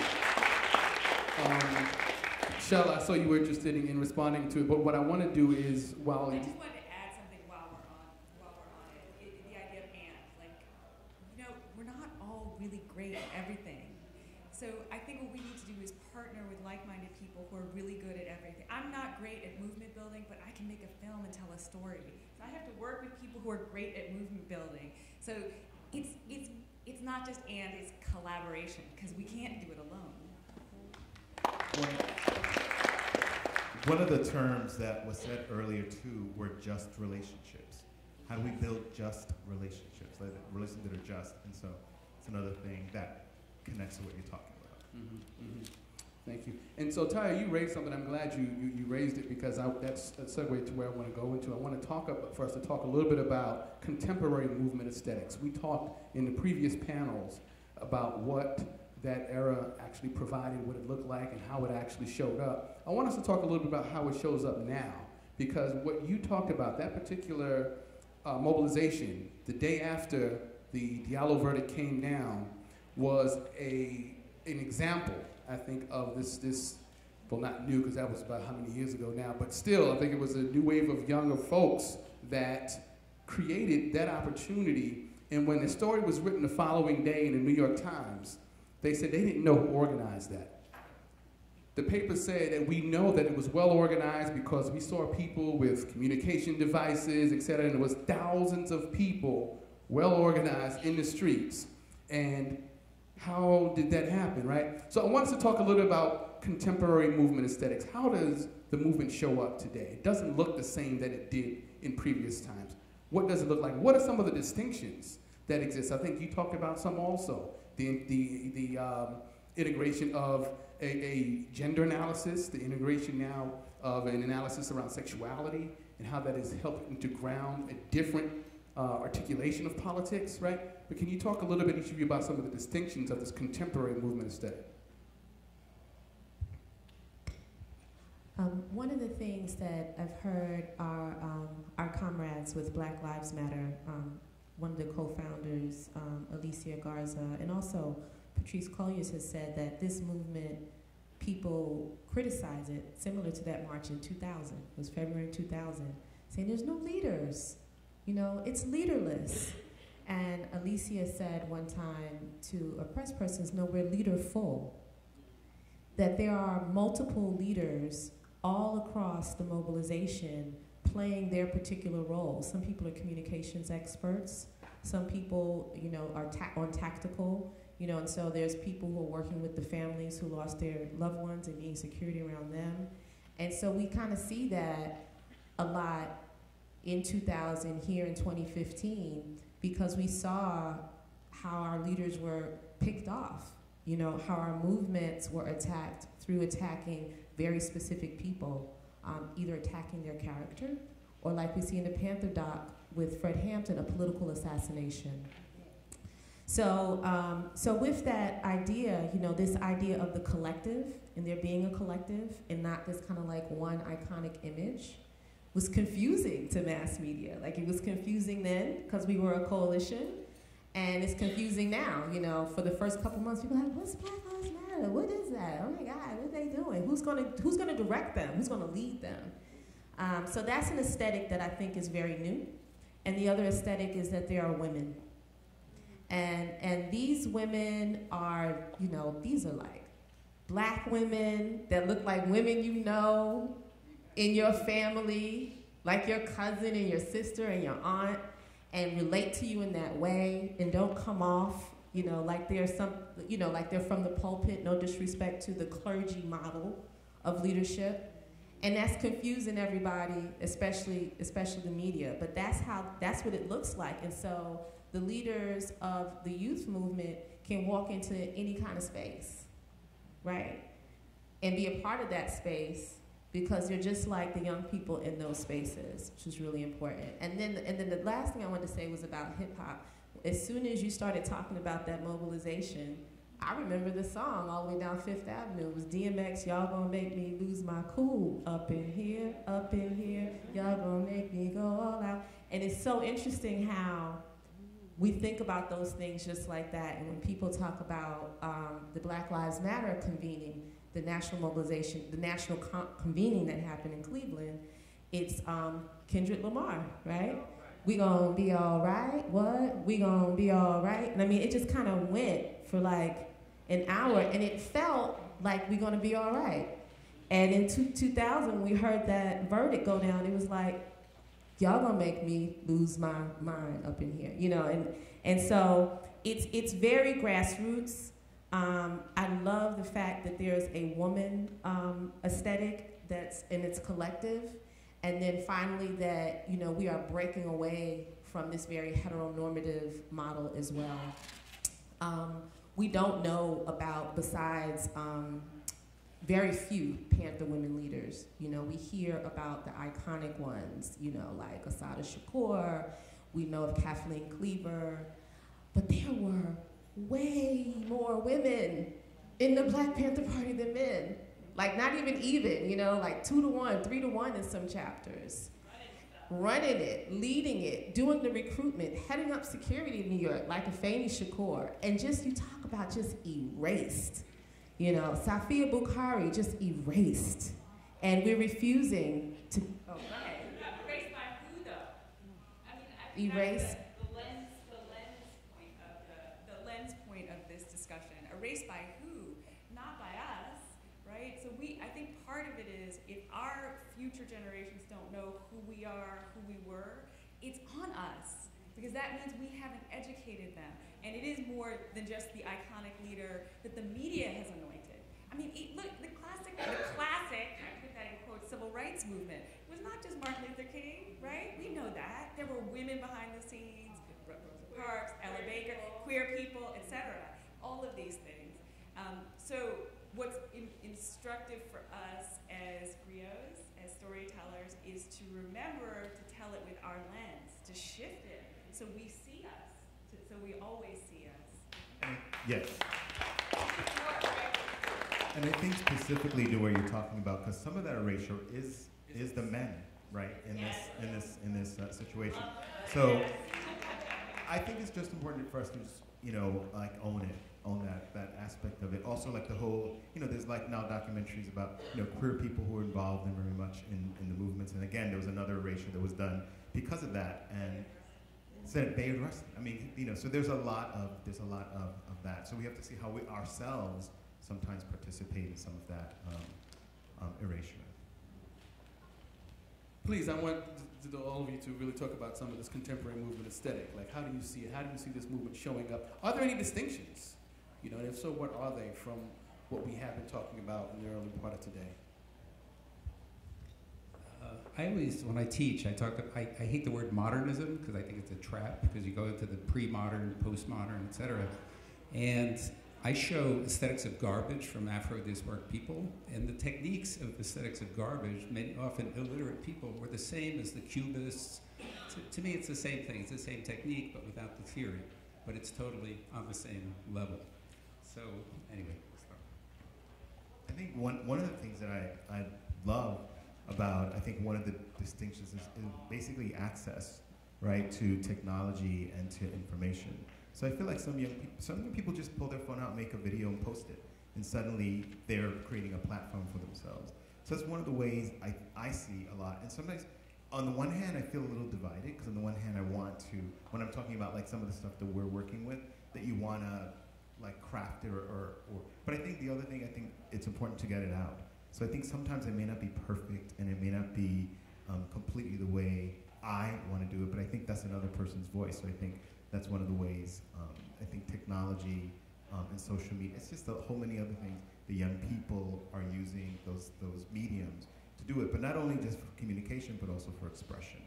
us to do. Shell, I saw you were interested in responding to it, but what I want to do is, while I just wanted to add something while we're on it. The idea of and, like, you know, we're not all really great at everything. So I think what we need to do is partner with like-minded people who are really good at everything. I'm not great at movement building, but I can make a film and tell a story. So I have to work with people who are great at movement building. So it's not just and, it's collaboration, because we can't do it alone. One of the terms that was said earlier too were just relationships. How do we build just relationships, like relationships that are just? And so it's another thing that connects to what you're talking about. Thank you. And so Taya, you raised something. I'm glad you raised it because that's a segue to where I want to go into. I want to talk for us to talk a little bit about contemporary movement aesthetics. We talked in the previous panels about what that era actually provided, what it looked like, and how it actually showed up. I want us to talk a little bit about how it shows up now, because what you talked about, that particular mobilization, the day after the Diallo verdict came down, was an example, I think, of this, well, not new, because that was about how many years ago now, but still, I think it was a new wave of younger folks that created that opportunity. And when the story was written the following day in the New York Times, they said they didn't know who organized that. The paper said that we know that it was well organized because we saw people with communication devices, et cetera, and there was thousands of people well organized in the streets. And how did that happen, right? So I want us to talk a little about contemporary movement aesthetics. How does the movement show up today? It doesn't look the same that it did in previous times. What does it look like? What are some of the distinctions that exist? I think you talked about some also. The integration of a gender analysis, the integration now of an analysis around sexuality, and how that is helping to ground a different articulation of politics, right? But can you talk a little bit, each of you, about some of the distinctions of this contemporary movement aesthetic? One of the things that I've heard our comrades with Black Lives Matter, one of the co-founders, Alicia Garza, and also Patrice Colliers has said that this movement, people criticize it, similar to that march in 2000, it was February 2000, saying there's no leaders, you know, it's leaderless. And Alicia said one time to a press person, no, we're leaderful. That there are multiple leaders all across the mobilization playing their particular role. Some people are communications experts. Some people, you know, are on tactical, you know, and so there's people who are working with the families who lost their loved ones and needing security around them. And so we kind of see that a lot in 2000 here in 2015 because we saw how our leaders were picked off, you know, how our movements were attacked through attacking very specific people, either attacking their character or like we see in the Panther doc with Fred Hampton, a political assassination. So, so with that idea, you know, this idea of the collective and there being a collective and not this kind of like one iconic image was confusing to mass media. Like it was confusing then because we were a coalition and it's confusing now. You know, for the first couple months, people are like, what's Black Lives Matter? What is that? Oh my God, what are they doing? Who's gonna direct them? Who's gonna lead them? So that's an aesthetic that I think is very new. And the other aesthetic is that there are women. And these women are, you know, these are like Black women that look like women you know in your family, like your cousin and your sister and your aunt, and relate to you in that way and don't come off, you know, like they're some, you know, like they're from the pulpit, no disrespect to the clergy model of leadership. And that's confusing everybody, especially the media. But that's what it looks like. And so the leaders of the youth movement can walk into any kind of space, right? And be a part of that space because they're just like the young people in those spaces, which is really important. And then the last thing I wanted to say was about hip hop. As soon as you started talking about that mobilization, I remember the song all the way down Fifth Avenue. It was DMX, y'all gonna make me lose my cool. Up in here, y'all gonna make me go all out. And it's so interesting how we think about those things just like that. And when people talk about the Black Lives Matter convening, the national mobilization, the national convening that happened in Cleveland, it's Kendrick Lamar, right? We gonna be all right, what? We gonna be all right? And I mean, it just kind of went for like an hour, and it felt like we gonna be all right. And in 2000, we heard that verdict go down, it was like, y'all gonna make me lose my mind up in here, you know? And so it's very grassroots. I love the fact that there's a woman aesthetic that's in its collective, and then finally that, you know, we are breaking away from this very heteronormative model as well. We don't know about, besides very few Panther women leaders. You know, we hear about the iconic ones, you know, like Assata Shakur, we know of Kathleen Cleaver, but there were way more women in the Black Panther Party than men. Like not even, you know, like 2 to 1, 3 to 1 in some chapters. Running it, leading it, doing the recruitment, heading up security in New York, like a Afeni Shakur. And just, you talk about just erased. You know, Safia Bukhari just erased. And we're refusing to, oh, right. Erased by who though? I mean, erased. The lens point of this discussion. Erased by who? Not by us, right? So I think part of it is if our future generations don't know who we are, who we were, it's on us. Because that means we haven't educated them. And it is more than just the iconic leader that the media has anointed. I mean, look, the classic, I put that in quotes, civil rights movement was not just Martin Luther King, right? We know that. There were women behind the scenes, Rosa Parks, Ella Baker, queer people, etc. All of these things. So what's instructive for us as griots, as storytellers, is to remember to tell it with our lens, to shift it so we see us, so we always see us. Yes. And I think specifically to where you're talking about, because some of that erasure is the men, right, in this situation. So I think it's just important for us to just, you know, like own that aspect of it. Also, like the whole, you know, there's like now documentaries about, you know, queer people who are involved in very much in the movements. And again, there was another erasure that was done because of that, and said they arrested. I mean, you know, so there's a lot of that. So we have to see how we ourselves sometimes participate in some of that erasure. Please, I want all of you to really talk about some of this contemporary movement aesthetic. Like, how do you see it? How do you see this movement showing up? Are there any distinctions? You know, and if so, what are they from what we have been talking about in the early part of today? I always, when I teach, I hate the word modernism because I think it's a trap, because you go into the pre-modern, post-modern, et cetera. And I show aesthetics of garbage from Afro-diasporic people, and the techniques of aesthetics of garbage, many often illiterate people, were the same as the Cubists. To me, it's the same thing. It's the same technique, but without the theory. But it's totally on the same level. So, anyway. I think one of the things that I love about, I think one of the distinctions is basically access, right, to technology and to information. So I feel like some young people just pull their phone out, make a video, and post it, and suddenly they're creating a platform for themselves. So that's one of the ways I see a lot. And sometimes, on the one hand, I feel a little divided, because on the one hand, I want to, when I'm talking about like some of the stuff that we're working with, that you want to like craft it but I think the other thing, I think it's important to get it out. So I think sometimes it may not be perfect, and it may not be completely the way I want to do it, but I think that's another person's voice. So I think that's one of the ways, I think technology and social media, it's just a whole many other things the young people are using those mediums to do it, but not only just for communication, but also for expression.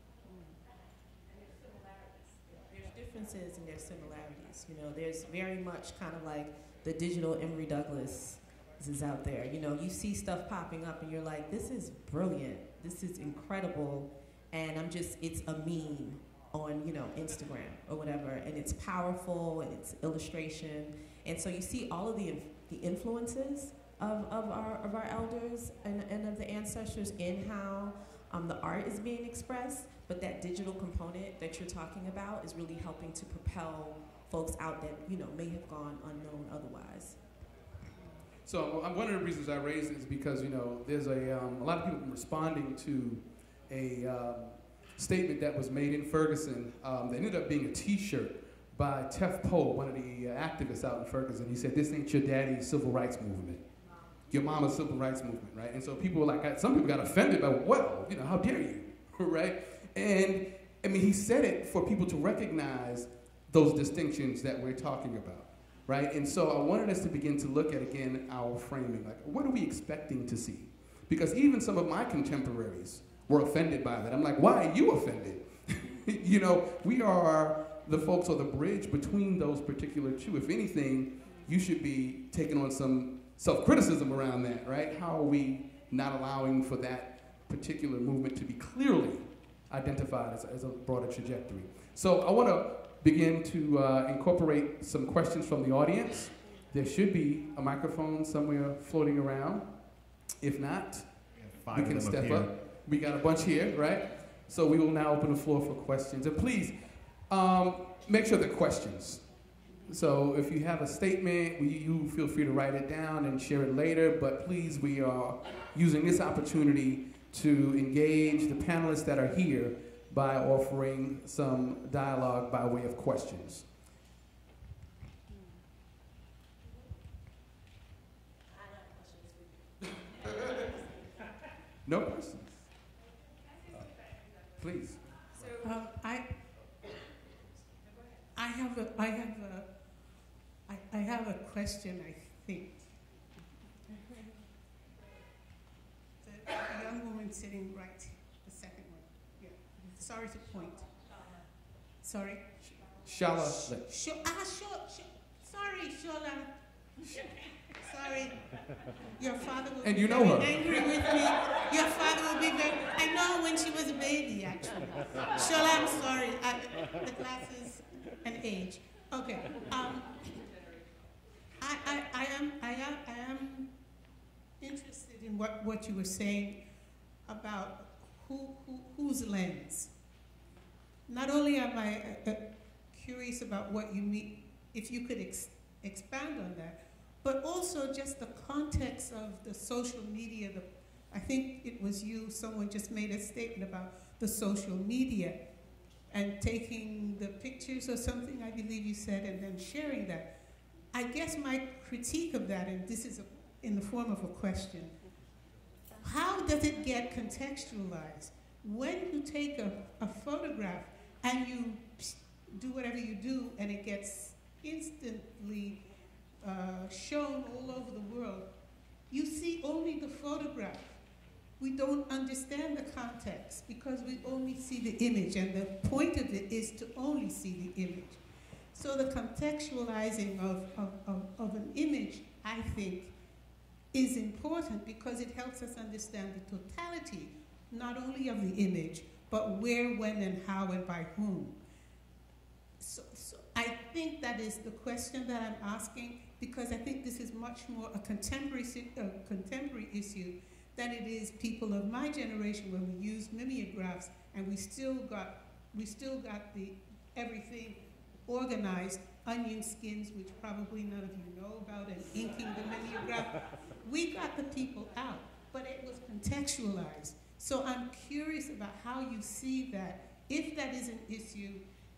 There's differences and there's similarities. You know, there's very much kind of like the digital Emory Douglas is out there. You know, you see stuff popping up and you're like, this is brilliant, this is incredible, and it's a meme on, you know, Instagram or whatever, and it's powerful and it's illustration, and so you see all of the influences of our elders and of the ancestors in how the art is being expressed, but that digital component that you're talking about is really helping to propel folks out that, you know, may have gone unknown otherwise. So one of the reasons I raised it is because, you know, there's a lot of people responding to a statement that was made in Ferguson that ended up being a T-shirt by Tef Poe, one of the activists out in Ferguson. He said, "This ain't your daddy's civil rights movement, your mama's civil rights movement," right? And so people were like, some people got offended by, well, you know, how dare you, right? And I mean, he said it for people to recognize those distinctions that we're talking about, right? And so I wanted us to begin to look at, again, our framing. Like, what are we expecting to see? Because even some of my contemporaries were offended by that. I'm like, why are you offended? You know, we are the folks on the bridge between those particular two. If anything, you should be taking on some self-criticism around that, right? How are we not allowing for that particular movement to be clearly identified as a broader trajectory? So I want to begin to incorporate some questions from the audience. There should be a microphone somewhere floating around. If not, we can step up. We got a bunch here, right? So we will now open the floor for questions. And please, make sure they're questions. So if you have a statement, you feel free to write it down and share it later, but please, we are using this opportunity to engage the panelists that are here by offering some dialogue by way of questions. No questions? Please. So, I have a question, I think. The young woman sitting right, the second one. Yeah. Sorry to point. Sorry? Shala. Sorry, Shola. Sorry. Your father will and be you know very her. angry with me. Your father will be very... I know when she was a baby, actually. Shola, I'm sorry. The glasses and age. Okay. I am interested in what you were saying about whose lens. Not only am I curious about what you mean, if you could expand on that, but also just the context of the social media. I think it was you, someone just made a statement about the social media and taking the pictures or something, I believe you said, and then sharing that. I guess my critique of that, and this is in the form of a question, how does it get contextualized? When you take a photograph and you do whatever you do and it gets instantly shown all over the world, you see only the photograph. We don't understand the context because we only see the image, and the point of it is to only see the image. So the contextualizing of an image, I think, is important because it helps us understand the totality, not only of the image, but where, when, and how, and by whom. So I think that is the question that I'm asking, because I think this is much more a contemporary issue than it is people of my generation when we use mimeographs and we still got the everything organized, onion skins, which probably none of you know about, and inking the mimeograph. We got the people out, but it was contextualized. So I'm curious about how you see that, if that is an issue,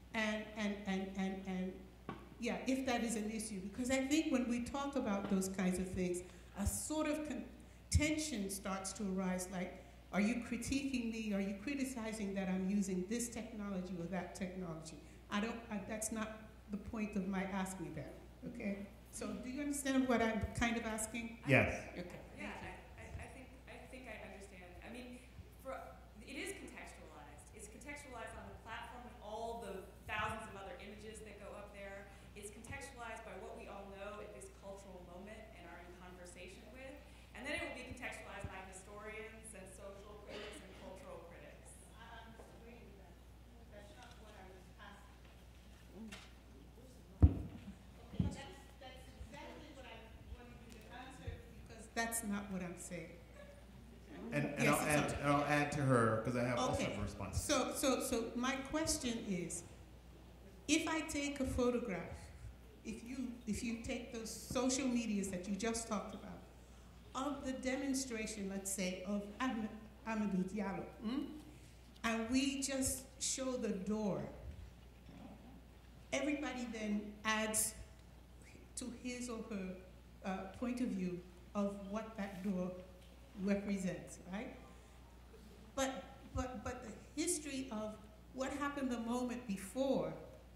if that is an issue, because I think when we talk about those kinds of things, a sort of tension starts to arise, like, are you critiquing me? Are you criticizing that I'm using this technology or that technology? That's not the point of my asking that, okay? So do you understand what I'm kind of asking? Yes. Okay. Yeah, I think I understand. I mean, it is contextualized. It's contextualized on the platform with all the thousands of other images that go up there. It's contextualized by what we all know at this cultural moment and are in conversation with. And then it will be contextualized by historians and social critics and cultural critics. I'm agreeing with that. That's not what I was asking. Okay, that's exactly what I wanted you to answer, because that's not what I'm saying. And Yes, I'll add to her, because I have also okay. a response. So my question is, if I take a photograph, if you take those social medias that you just talked about, of the demonstration, let's say, of Amadou Diallo, and we just show the door, everybody then adds to his or her point of view of what that door represents, right? But the history of what happened the moment before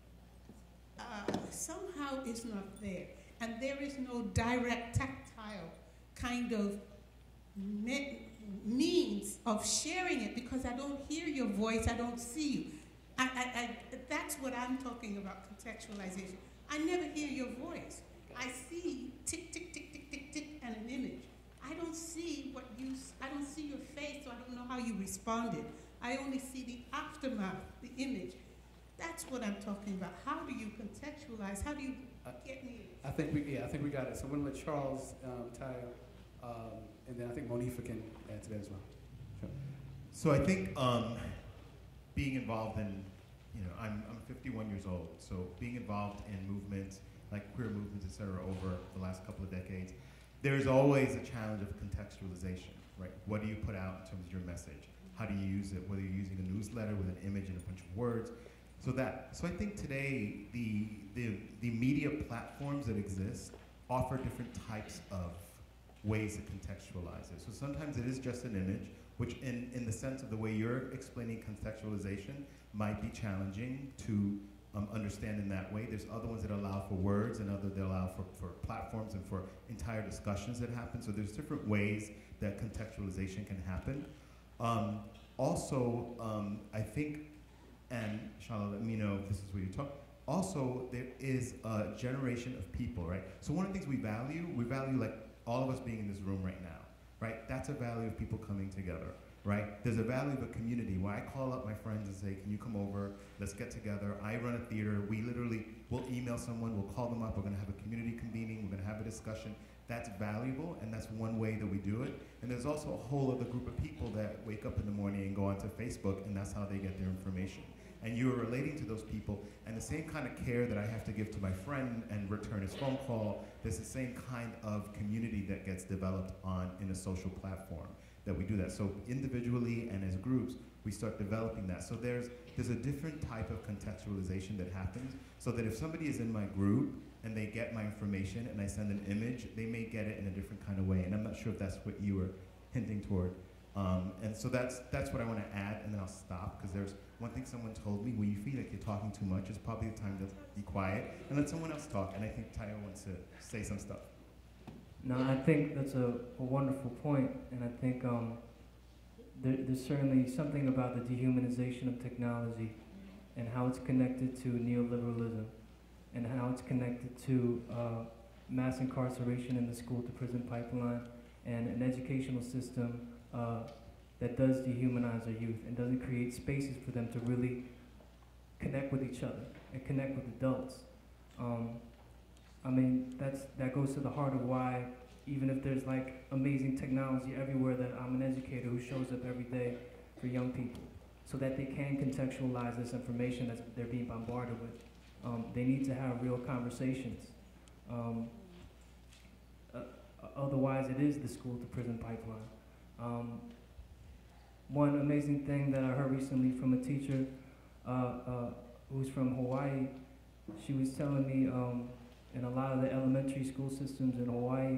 somehow is not there, and there is no direct tactile kind of means of sharing it, because I don't hear your voice, I don't see you. That's what I'm talking about, contextualization. I never hear your voice. I see tick, tick, tick, tick, tick, tick, and an image. I don't see I don't see your face, so I don't know how you responded. I only see the aftermath, the image. That's what I'm talking about. How do you contextualize? How do you get me? I think we got it. So I'm going to let Charles tie and then I think Monifa can add to that as well. Sure. So I think being involved in, I'm 51 years old, so being involved in movements, like queer movements, et cetera, over the last couple of decades, there's always a challenge of contextualization, right? What do you put out in terms of your message? How do you use it? Whether you're using a newsletter with an image and a bunch of words. So I think today the media platforms that exist offer different types of ways to contextualize it. So sometimes it is just an image, which in the sense of the way you're explaining contextualization might be challenging to understand in that way. There's other ones that allow for words and other that allow for platforms and for entire discussions that happen. So there's different ways that contextualization can happen. I think, and Shala, let me know if this is where you talk. Also, there is a generation of people, right? So one of the things we value like all of us being in this room right now, right? That's a value of people coming together. right? There's a value of a community where I call up my friends and say, can you come over, let's get together. I run a theater, we literally will email someone, we'll call them up, we're gonna have a community convening, we're gonna have a discussion. That's valuable, and that's one way that we do it. And there's also a whole other group of people that wake up in the morning and go onto Facebook, and that's how they get their information. And you're relating to those people, and the same kind of care that I have to give to my friend and return his phone call, there's the same kind of community that gets developed in a social platform that we do that. So individually and as groups, we start developing that. So there's a different type of contextualization that happens, so that if somebody is in my group and they get my information and I send an image, they may get it in a different kind of way. And I'm not sure if that's what you were hinting toward. And so that's what I want to add, and then I'll stop, because there's one thing someone told me: when you feel like you're talking too much, it's probably the time to be quiet and let someone else talk. And I think Tayo wants to say some stuff. No, I think that's a wonderful point, and I think there's certainly something about the dehumanization of technology and how it's connected to neoliberalism and how it's connected to mass incarceration in the school-to-prison pipeline and an educational system that does dehumanize our youth and doesn't create spaces for them to really connect with each other and connect with adults. I mean, that goes to the heart of why, even if there's like amazing technology everywhere, that I'm an educator who shows up every day for young people so that they can contextualize this information that they're being bombarded with. They need to have real conversations. Otherwise, it is the school-to-prison pipeline. One amazing thing that I heard recently from a teacher who's from Hawaii, she was telling me in a lot of the elementary school systems in Hawaii,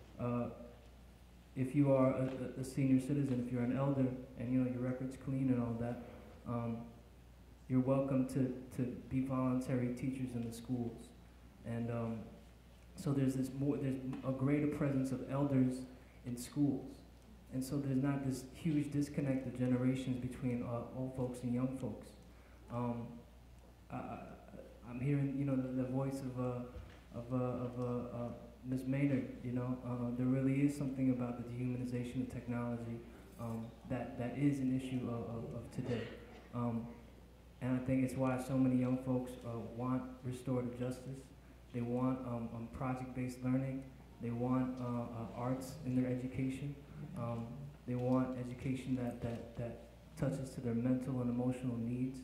if you are a senior citizen, if you're an elder and you know your record's clean and all that, you're welcome to be voluntary teachers in the schools. And so there's a greater presence of elders in schools. And so there's not this huge disconnect of generations between old folks and young folks. I'm hearing, you know, the voice of Ms. Maynard. You know, there really is something about the dehumanization of technology that is an issue of today. And I think it's why so many young folks want restorative justice. They want project-based learning. They want arts in their education. They want education that touches to their mental and emotional needs,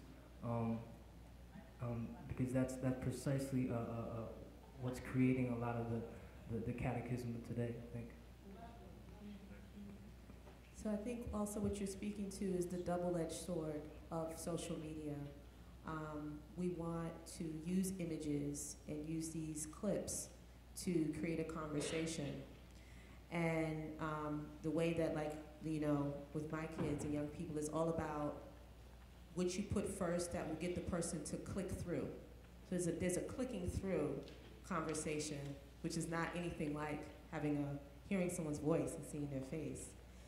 because that's precisely what's creating a lot of the catechism of today, I think. So I think also what you're speaking to is the double-edged sword of social media. We want to use images and use these clips to create a conversation. And the way that, like, you know, with my kids and young people, is all about what you put first that will get the person to click through. So there's a clicking through conversation, which is not anything like hearing someone's voice and seeing their face.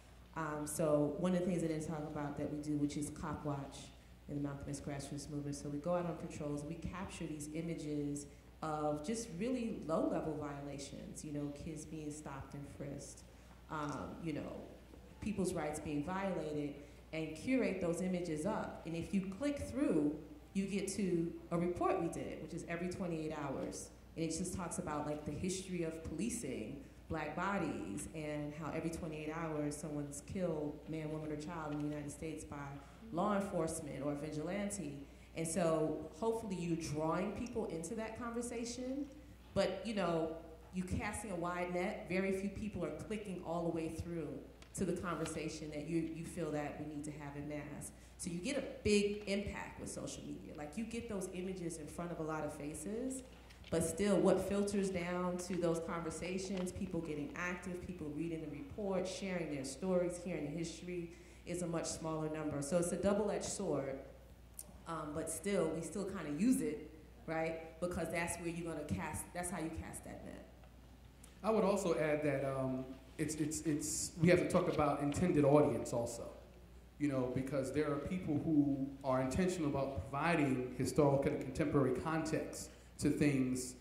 So one of the things I didn't talk about that we do, which is Cop Watch in the Malcolm X grassroots movement. So we go out on patrols, we capture these images of just really low-level violations, you know, kids being stopped and frisked, you know, people's rights being violated, and curate those images up. And if you click through, you get to a report we did, which is every 28 hours. And it just talks about, like, the history of policing Black bodies and how every 28 hours someone's killed, man, woman, or child in the United States by law enforcement or vigilante. And so hopefully you're drawing people into that conversation, but, you know, you casting a wide net, very few people are clicking all the way through to the conversation that you feel that we need to have in mass. So you get a big impact with social media. Like, you get those images in front of a lot of faces, but still what filters down to those conversations, people getting active, people reading the report, sharing their stories, hearing the history, is a much smaller number. So it's a double-edged sword. But still, we still kind of use it, right? Because that's where you're gonna that's how you cast that net. I would also add that we have to talk about intended audience also, you know, because there are people who are intentional about providing historical and contemporary context to things.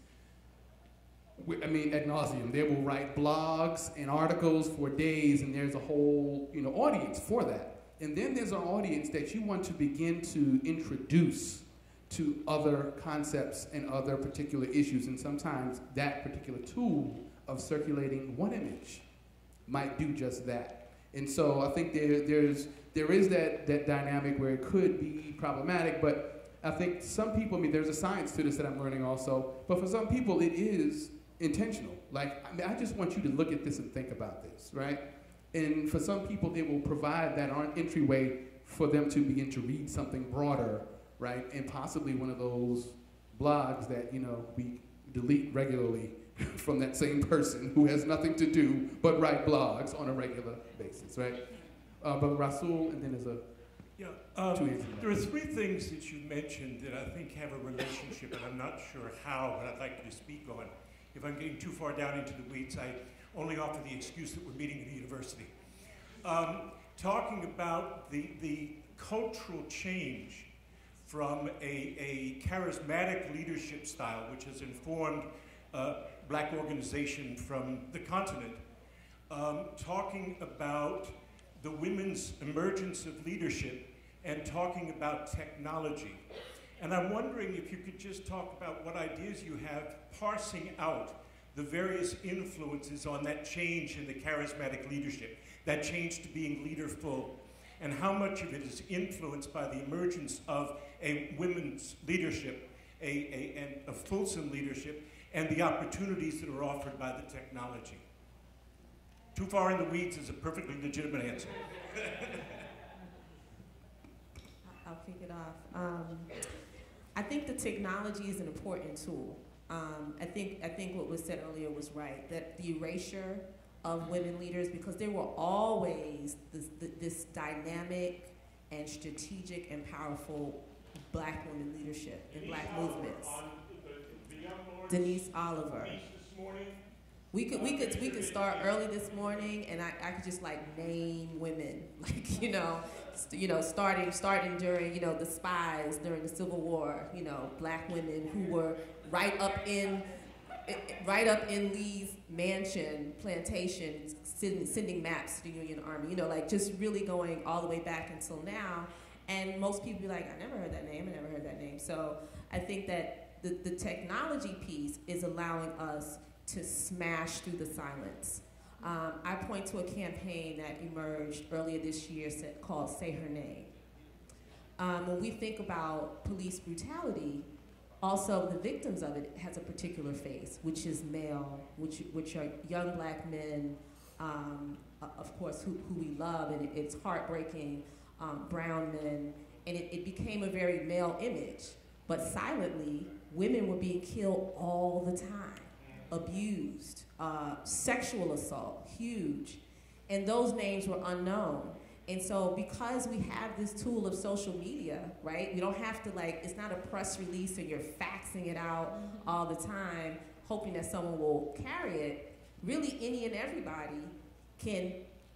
I mean, ad nauseum. They will write blogs and articles for days, and there's a whole, you know, audience for that. And then there's an audience that you want to begin to introduce to other concepts and other particular issues. And sometimes that particular tool of circulating one image might do just that. And so I think there is that dynamic where it could be problematic, but I think some people, I mean, there's a science to this that I'm learning also, but for some people it is intentional. Like, I mean, I just want you to look at this and think about this, right? And for some people, it will provide that entryway for them to begin to read something broader, right? And possibly one of those blogs that, you know, we delete regularly from that same person who has nothing to do but write blogs on a regular basis, right? But Rasul, and then there's a there are three things that you mentioned that I think have a relationship, and I'm not sure how, but I'd like you to speak on. If I'm getting too far down into the weeds, I only offer the excuse that we're meeting at a university. Talking about the cultural change from a charismatic leadership style, which has informed black organization from the continent, talking about the women's emergence of leadership, and talking about technology. And I'm wondering if you could just talk about what ideas you have parsing out the various influences on that change in the charismatic leadership, that change to being leaderful, and how much of it is influenced by the emergence of a women's leadership, a fulsome leadership, and the opportunities that are offered by the technology. Too far in the weeds is a perfectly legitimate answer. I'll kick it off. I think the technology is an important tool. I think what was said earlier was right, that the erasure of women leaders, because there were always this dynamic and strategic and powerful black women leadership in black movements. Denise Oliver. We could start early this morning, and I could just like name women, like starting during the spies during the Civil War, black women who were right up in Lee's mansion, plantations, sending maps to the Union Army, like just really going all the way back until now. And most people be like, I never heard that name. So I think that the technology piece is allowing us to smash through the silence. I point to a campaign that emerged earlier this year called Say Her Name. When we think about police brutality, also the victims of it has a particular face, which is male, which are young black men, of course, who we love, and it's heartbreaking, brown men, and it became a very male image. But silently, women were being killed all the time, abused, sexual assault, huge. And those names were unknown. And so because we have this tool of social media, right? We don't have to it's not a press release and you're faxing it out all the time, hoping that someone will carry it. Really, any and everybody can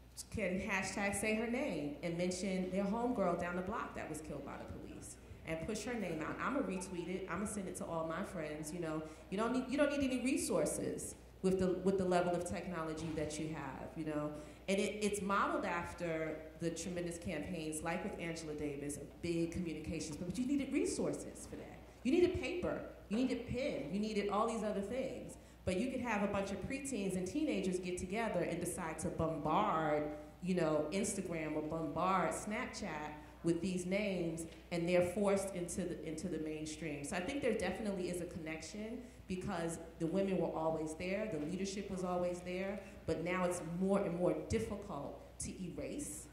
hashtag Say Her Name and mention their homegirl down the block that was killed by the police and push her name out. I'm gonna retweet it. I'm gonna send it to all my friends. You don't need any resources with the level of technology that you have. And it's modeled after the tremendous campaigns like with Angela Davis, big communications, but you needed resources for that. You needed paper, you needed pen, you needed all these other things. But you could have a bunch of preteens and teenagers get together and decide to bombard, Instagram or bombard Snapchat with these names, and they're forced into the mainstream. So I think there definitely is a connection, because the women were always there, the leadership was always there, but now it's more and more difficult to erase,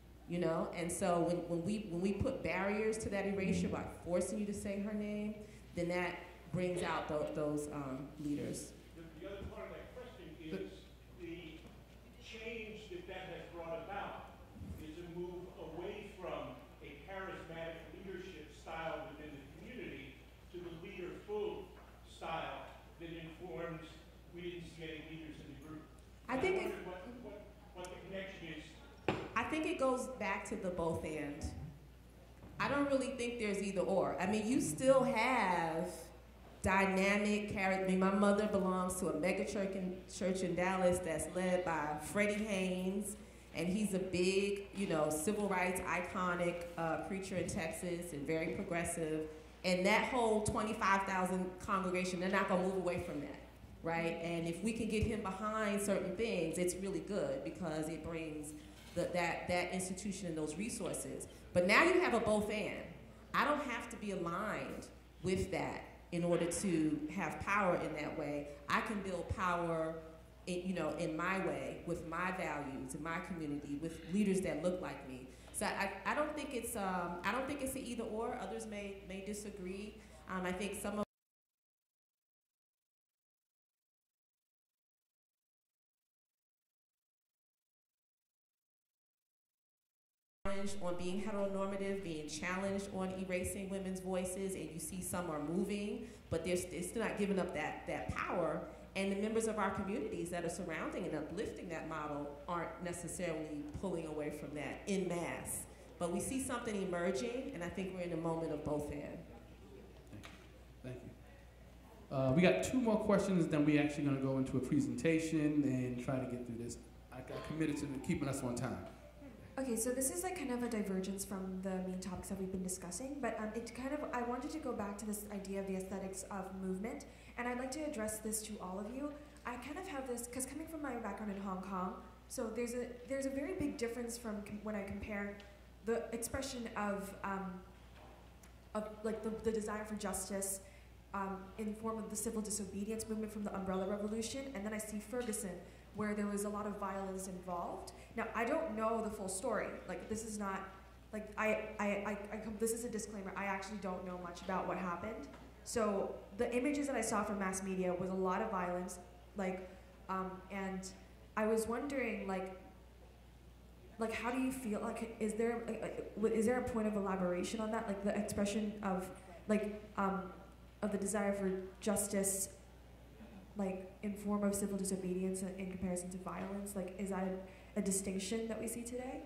And so when we put barriers to that erasure by forcing you to say her name, then that brings out those leaders. The other part of that question is the change that has brought about is a move away from a charismatic leadership style within the community to the leaderful style that informs we didn't see any leaders in the group. I think what the connection is. I think it goes back to the both and. I don't really think there's either or. I mean, you still have dynamic character. My mother belongs to a mega church in Dallas that's led by Freddie Haynes And he's a big, you know, civil rights iconic preacher in Texas and very progressive. And that whole 25,000 congregation, they're not gonna move away from that, right? And if we can get him behind certain things, it's really good because it brings that institution and those resources. But now you have a both and. I don't have to be aligned with that in order to have power in that way. I can build power in my way, with my values, in my community, with leaders that look like me. So I don't think it's an either or. Others may disagree. I think some of on being heteronormative, being challenged on erasing women's voices, and you see some are moving, but they're still not giving up that power. And the members of our communities that are surrounding and uplifting that model aren't necessarily pulling away from that en masse. But we see something emerging, and I think we're in a moment of both and. Thank you. We got 2 more questions, then we're actually going to go into a presentation and try to get through this. I committed to keeping us on time. Okay, so this is like kind of a divergence from the main topics that we've been discussing, but I wanted to go back to this idea of the aesthetics of movement, and I'd like to address this to all of you. I kind of have this, because coming from my background in Hong Kong, so there's a very big difference from when I compare the expression of like the desire for justice in the form of the civil disobedience movement from the Umbrella Revolution, and then I see Ferguson, where there was a lot of violence involved. Now, I don't know the full story. Like, this is not, like, this is a disclaimer. I actually don't know much about what happened. So the images that I saw from mass media was a lot of violence, like, and I was wondering, like how do you feel? Like, is there a point of elaboration on that? Like the expression of, of the desire for justice, like in form of civil disobedience in comparison to violence? Like, is that a distinction that we see today?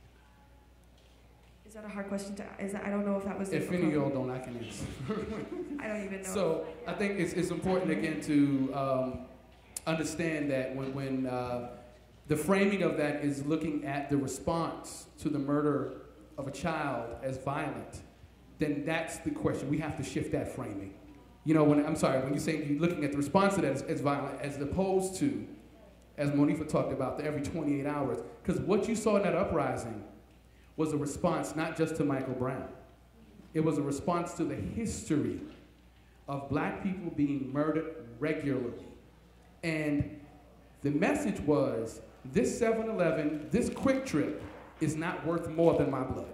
Is that a hard question to ask? I don't know if that was. If any of y'all don't, I can answer. I don't even know. So I think it's important again to understand that when the framing of that is looking at the response to the murder of a child as violent, then that's the question. We have to shift that framing. You know, when you say you're looking at the response to that as violent, as opposed to, as Monifa talked about, the every 28 hours. Because what you saw in that uprising was a response not just to Michael Brown. It was a response to the history of black people being murdered regularly. And the message was, this 7-Eleven, this Quick Trip is not worth more than my blood.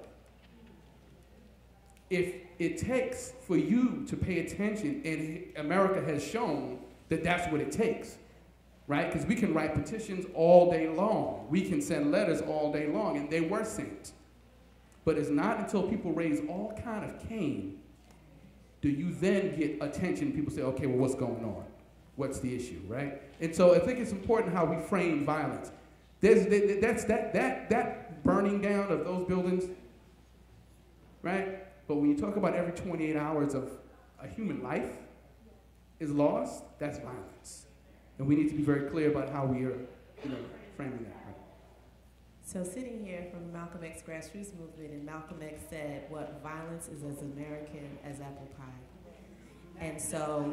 If it takes for you to pay attention, and America has shown that that's what it takes, right? Because we can write petitions all day long. We can send letters all day long, and they were sent. But it's not until people raise all kind of cane do you then get attention. People say, okay, well, what's going on? What's the issue, right? And so I think it's important how we frame violence. That burning down of those buildings, right? But when you talk about every 28 hours of a human life is lost, that's violence. And we need to be very clear about how we are, framing that. Right? So sitting here from the Malcolm X grassroots movement, and Malcolm X said, what violence is as American as apple pie. And so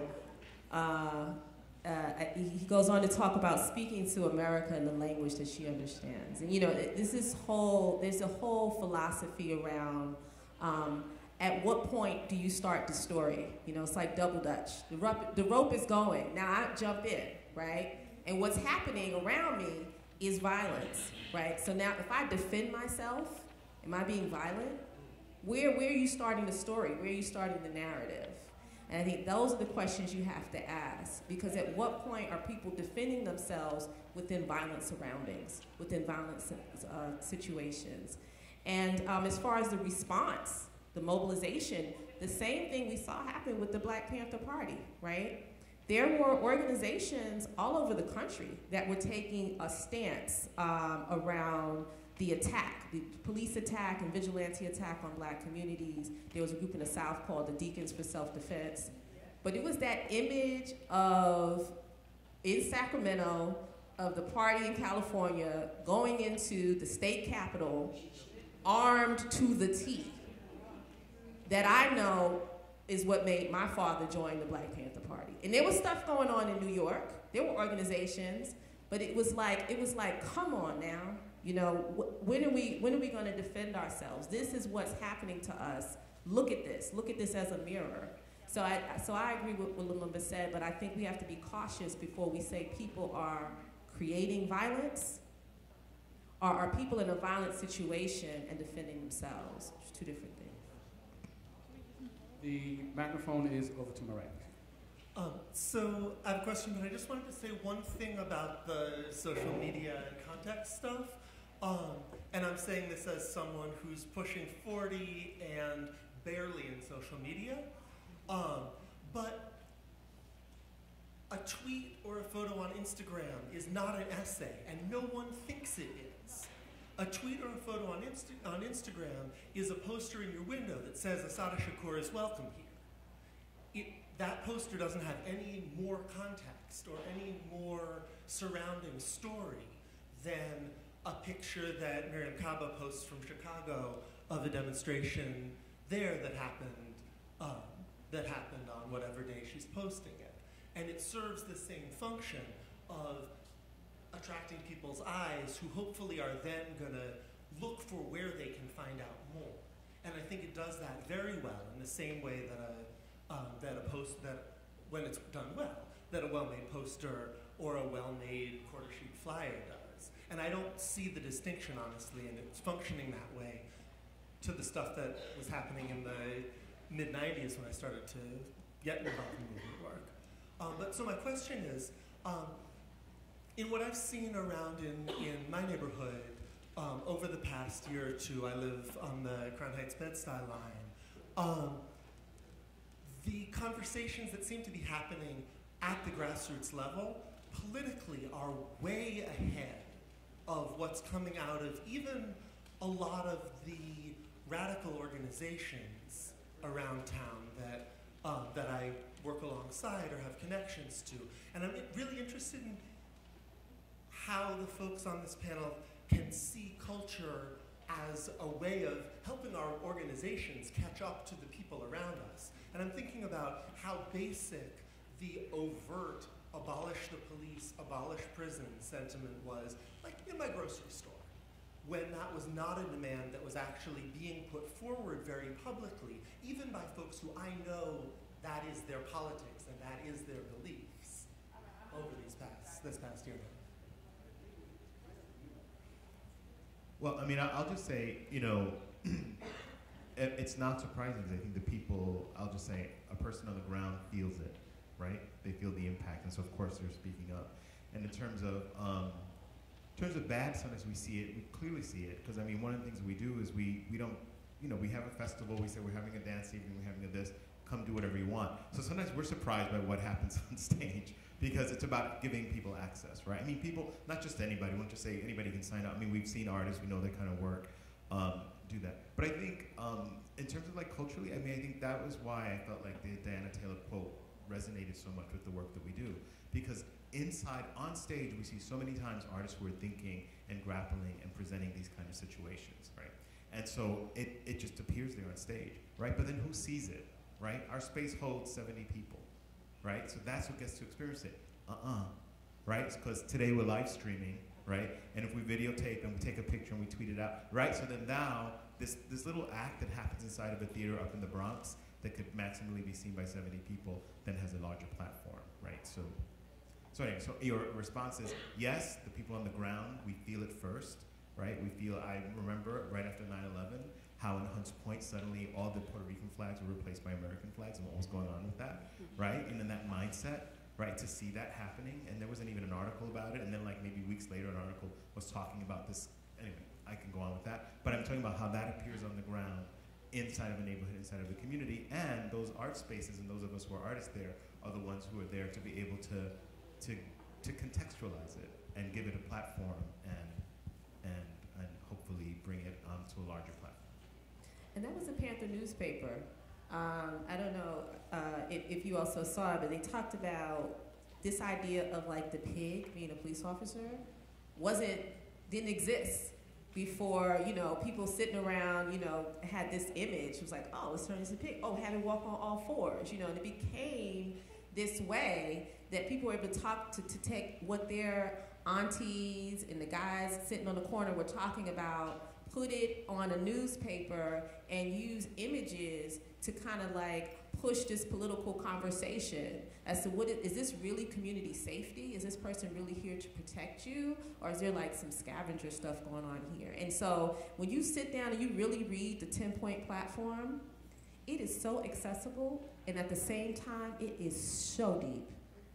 he goes on to talk about speaking to America in the language that she understands. And there's a whole philosophy around at what point do you start the story? It's like double dutch. The rope is going. Now I jump in, right? And what's happening around me is violence, right? So now if I defend myself, am I being violent? Where are you starting the story? Where are you starting the narrative? And I think those are the questions you have to ask, because at what point are people defending themselves within violent surroundings, within violent situations? And as far as the response, the mobilization, the same thing we saw happen with the Black Panther Party, right? There were organizations all over the country that were taking a stance around the attack, the police attack and vigilante attack on black communities. There was a group in the South called the Deacons for Self-Defense. But it was that image of, in Sacramento, of the party in California going into the state capitol armed to the teeth that I know is what made my father join the Black Panther Party. And there was stuff going on in New York. There were organizations, but it was like, come on now. You know, when are we going to defend ourselves? This is what's happening to us. Look at this as a mirror. So I agree with what Elombe said, but I think we have to be cautious before we say people are creating violence, or are people in a violent situation and defending themselves. It's two different things. The microphone is over to Marek. So I have a question, but I just wanted to say one thing about the social media and context stuff. And I'm saying this as someone who's pushing 40 and barely in social media. But a tweet or a photo on Instagram is not an essay, and no one thinks it is. A tweet or a photo on Instagram is a poster in your window that says Assata Shakur is welcome here. That poster doesn't have any more context or any more surrounding story than a picture that Miriam Kaba posts from Chicago of a demonstration there that happened on whatever day she's posting it. And it serves the same function of attracting people's eyes who hopefully are then gonna look for where they can find out more. And I think it does that very well in the same way that when it's done well, that a well-made poster or a well-made quarter sheet flyer does. And I don't see the distinction, honestly, and it's functioning that way to the stuff that was happening in the mid-90s when I started to get involved in movement work. But so my question is, in what I've seen around in my neighborhood over the past year or two, I live on the Crown Heights Bed-Stuy line, the conversations that seem to be happening at the grassroots level politically are way ahead of what's coming out of even a lot of the radical organizations around town that I work alongside or have connections to. And I'm really interested in how the folks on this panel can see culture as a way of helping our organizations catch up to the people around us. And I'm thinking about how basic the overt abolish the police, abolish prison sentiment was, like in my grocery store, when that was not a demand that was actually being put forward very publicly, even by folks who I know that is their politics and that is their beliefs over this past year. Well, I mean, I'll just say, you know, it's not surprising because I think the people, I'll just say, a person on the ground feels it, right? They feel the impact, and so of course they're speaking up. And in terms of bad, sometimes we see it, we clearly see it, because I mean, one of the things we do is we don't, you know, we have a festival, we say we're having a dance evening, we're having a this, come do whatever you want. So sometimes we're surprised by what happens on stage, because it's about giving people access, right? I mean, people, not just anybody, we won't just say anybody can sign up. I mean, we've seen artists, we know their kind of work, do that. But I think, in terms of like culturally, I mean, I think that was why I felt like the Diana Taylor quote resonated so much with the work that we do. Because inside, on stage, we see so many times artists who are thinking and grappling and presenting these kind of situations, right? And so it just appears there on stage, right? But then who sees it, right? Our space holds 70 people, right? So that's who gets to experience it. Right? Because today we're live streaming, right? And if we videotape and we take a picture and we tweet it out, right? So then now, this little act that happens inside of a theater up in the Bronx that could maximally be seen by 70 people then has a larger platform, right? So anyway, so your response is, yes, the people on the ground, we feel it first, right? We feel, I remember right after 9/11, how in Hunts Point suddenly all the Puerto Rican flags were replaced by American flags and what was going on with that, right? And in that mindset, right, to see that happening, and there wasn't even an article about it, and then like maybe weeks later an article was talking about this. Anyway, I can go on with that, but I'm talking about how that appears on the ground inside of a neighborhood, inside of a community, and those art spaces and those of us who are artists there are the ones who are there to be able to contextualize it and give it a platform and hopefully bring it to a larger platform. And that was a Panther newspaper. I don't know if you also saw it, but they talked about this idea of like the pig being a police officer didn't exist before, you know, people sitting around, you know, had this image. It was like, oh, let's turn this into a pig. Oh, have it walk on all fours, you know, and it became this way that people were able to talk to take what their aunties and the guys sitting on the corner were talking about, put it on a newspaper and use images to kind of like push this political conversation as to is this really community safety? Is this person really here to protect you? Or is there like some scavenger stuff going on here? And so when you sit down and you really read the 10-point platform, it is so accessible, and at the same time, it is so deep.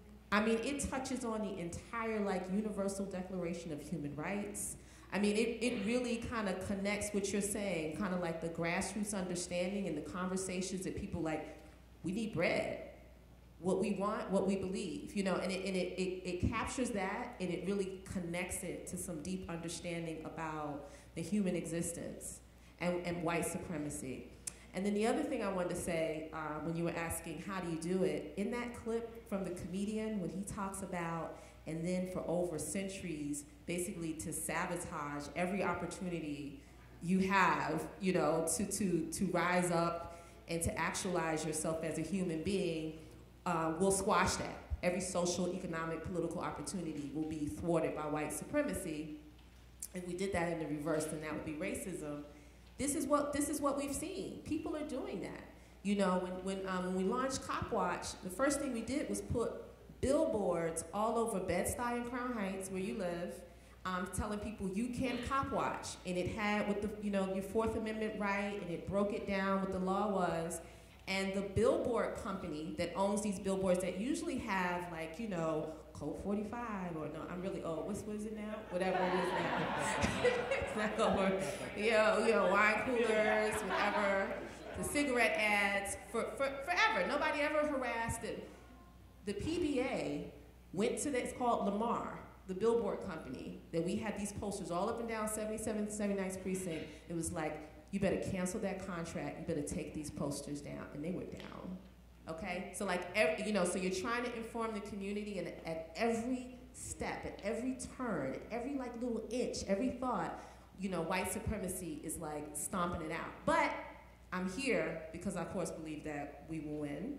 I mean, it touches on the entire like universal Declaration of Human Rights. I mean, it really kind of connects what you're saying, kind of like the grassroots understanding and the conversations that people like, we need bread, what we want, what we believe, you know, and it captures that, and it really connects it to some deep understanding about the human existence and white supremacy. And then the other thing I wanted to say, when you were asking how do you do it, in that clip from the comedian, when he talks about, and then for over centuries, basically to sabotage every opportunity you have, you know, to rise up and to actualize yourself as a human being, will squash that. Every social, economic, political opportunity will be thwarted by white supremacy. If we did that in the reverse, then that would be racism. This is what we've seen. People are doing that. You know, when we launched Cop Watch, the first thing we did was put billboards all over Bed-Stuy and Crown Heights, where you live, telling people you can cop watch. And it had with the, you know, your Fourth Amendment right, and it broke it down what the law was. And the billboard company that owns these billboards that usually have like, you know, Code 45, or no, I'm really old. What is it now? Whatever it is now. It's not over. You know, wine coolers, whatever. The cigarette ads forever. Nobody ever harassed it. The PBA went to it's called Lamar, the billboard company, that we had these posters all up and down 77th, 79th precinct. It was like, you better cancel that contract. You better take these posters down, and they were down. Okay, so like, you know, so you're trying to inform the community, and at every step, at every turn, at every like little inch, every thought, you know, white supremacy is like stomping it out. But I'm here because I, of course, believe that we will win.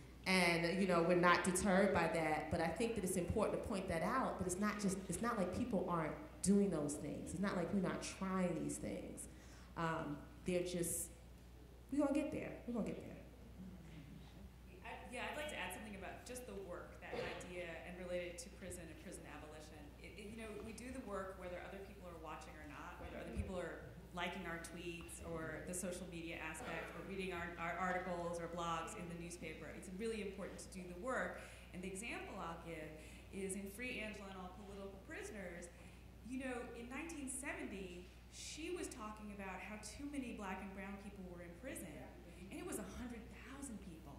And, you know, we're not deterred by that, but I think that it's important to point that out, but it's not like people aren't doing those things. It's not like we're not trying these things. They're just, we're gonna get there. We're gonna get there. Yeah, I'd like to add something about just the work, that idea, and related to prison and prison abolition. You know, we do the work whether other people are watching or not, whether other people are liking our tweets or the social media aspect, or reading our articles or blogs in the newspaper. It's really important to do the work. And the example I'll give is in Free Angela and All Political Prisoners. You know, in 1970, she was talking about how too many black and brown people were in prison, and it was 100,000 people.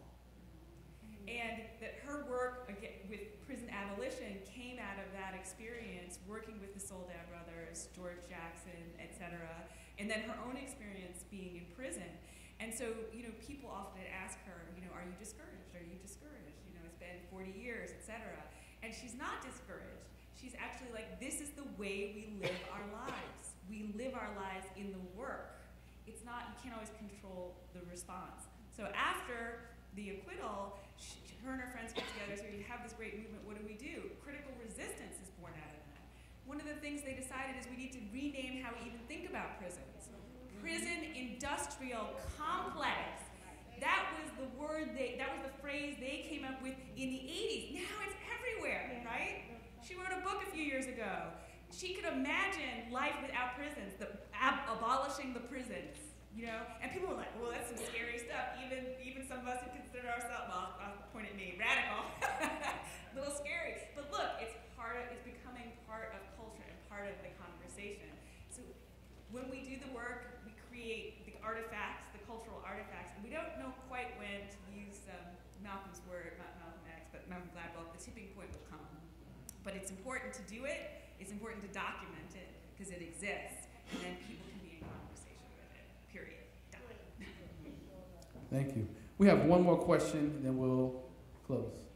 And that her work with prison abolition came out of that experience, working with the Soledad brothers, George Jackson, et cetera, and then her own experience being in prison. And so, you know, people often ask her, you know, are you discouraged? Are you discouraged? You know, it's been 40 years, et cetera. And she's not discouraged. She's actually like, this is the way we live our lives. We live our lives in the work. It's not, you can't always control the response. So after the acquittal, her and her friends get together, so you have this great movement, what do? Critical resistance is born out of that. One of the things they decided is we need to rename how we even think about prisons. Prison industrial complex. That was the word that was the phrase they came up with in the 80s. Now it's everywhere, right? She wrote a book a few years ago. She could imagine life without prisons, abolishing the prisons. You know, and people were like, well, that's some scary stuff. Even some of us who consider ourselves, well, I'll point at me, radical, a little scary. But look, it's becoming part of culture and part of the conversation. So when we do the work, we create the artifacts, the cultural artifacts, and we don't know quite when to use Malcolm's word, not Malcolm X, but Malcolm Gladwell, the tipping point will come. But it's important to do it, it's important to document it, because it exists, and then people can be in conversation with it, period. Done. Thank you. We have one more question, and then we'll close.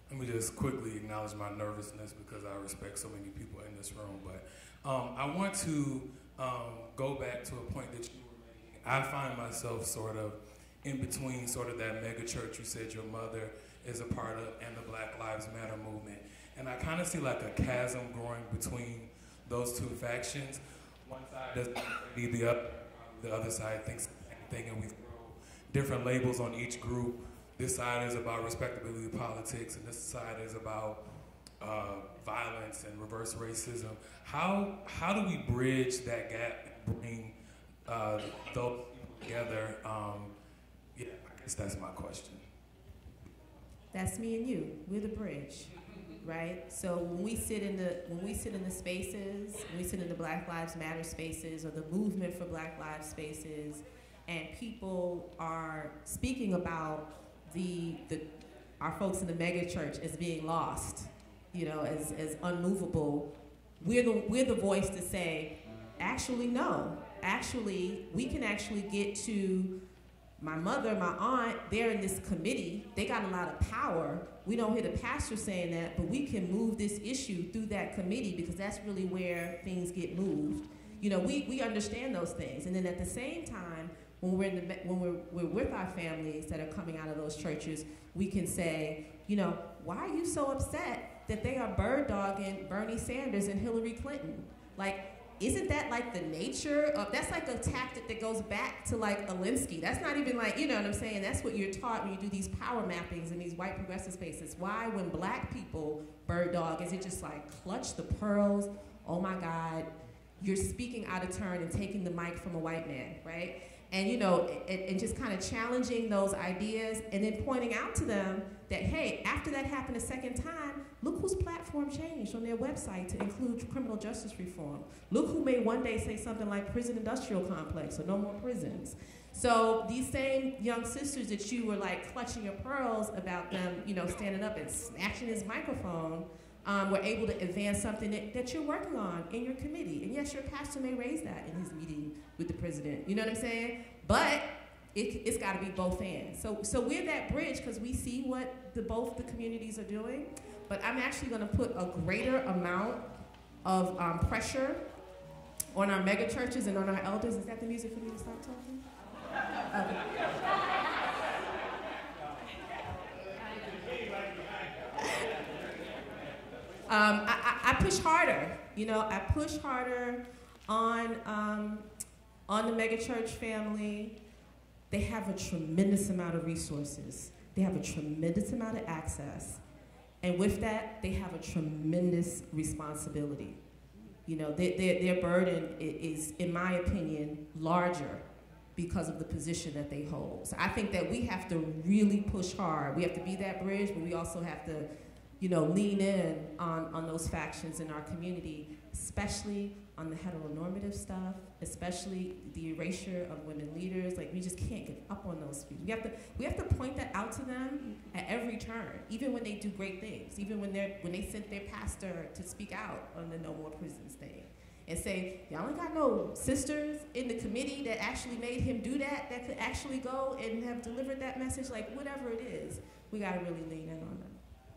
Let me just quickly acknowledge my nervousness because I respect so many people in this room. But I want to go back to a point that you were making. I find myself sort of in between sort of that mega church you said your mother is a part of and the Black Lives Matter movement. And I kind of see like a chasm growing between those two factions. One side doesn't need the other side thinks the same thing, and we throw different labels on each group. This side is about respectability politics, and this side is about violence and reverse racism. How do we bridge that gap and bring those people together? Yeah, I guess that's my question. That's me and you. We're the bridge, right? So when we sit in the spaces, when we sit in the Black Lives Matter spaces or the movement for Black Lives spaces, and people are speaking about our folks in the mega church as being lost, as unmovable, we're the voice to say, actually no, we can actually get to my mother, my aunt, they're in this committee, they got a lot of power. We don't hear the pastor saying that, but we can move this issue through that committee because that's really where things get moved. We understand those things. And then at the same time, when we're with our families that are coming out of those churches, we can say, why are you so upset that they are bird dogging Bernie Sanders and Hillary Clinton? Like, isn't that like the nature of, that's like a tactic that goes back to like Alinsky. That's not even like, you know what I'm saying? That's what you're taught when you do these power mappings in these white progressive spaces. Why, when black people bird dog, is it just like clutch the pearls? Oh my God, you're speaking out of turn and taking the mic from a white man, right? And and just kind of challenging those ideas and then pointing out to them that, hey, after that happened a second time, look whose platform changed on their website to include criminal justice reform. Look who may one day say something like prison industrial complex or no more prisons. So these same young sisters that you were like clutching your pearls about them, standing up and snatching his microphone, were able to advance something that you're working on in your committee. And yes, your pastor may raise that in his meeting with the president. You know what I'm saying? But it's got to be both ends. So we're that bridge because we see what both the communities are doing. But I'm actually going to put a greater amount of pressure on our mega churches and on our elders. Is that the music for me to stop talking? Okay. I push harder. I push harder on the megachurch family. They have a tremendous amount of resources. They have a tremendous amount of access. And with that, they have a tremendous responsibility. Their burden is, in my opinion, larger because of the position that they hold. So I think that we have to really push hard. We have to be that bridge, but we also have to lean in on those factions in our community, especially on the heteronormative stuff, especially the erasure of women leaders. Like, we just can't give up on those people. We have to point that out to them at every turn, even when they do great things, even when they sent their pastor to speak out on the No More Prisons thing, and say, y'all ain't got no sisters in the committee that actually made him do that could actually go and have delivered that message. Like, whatever it is, we gotta really lean in on them.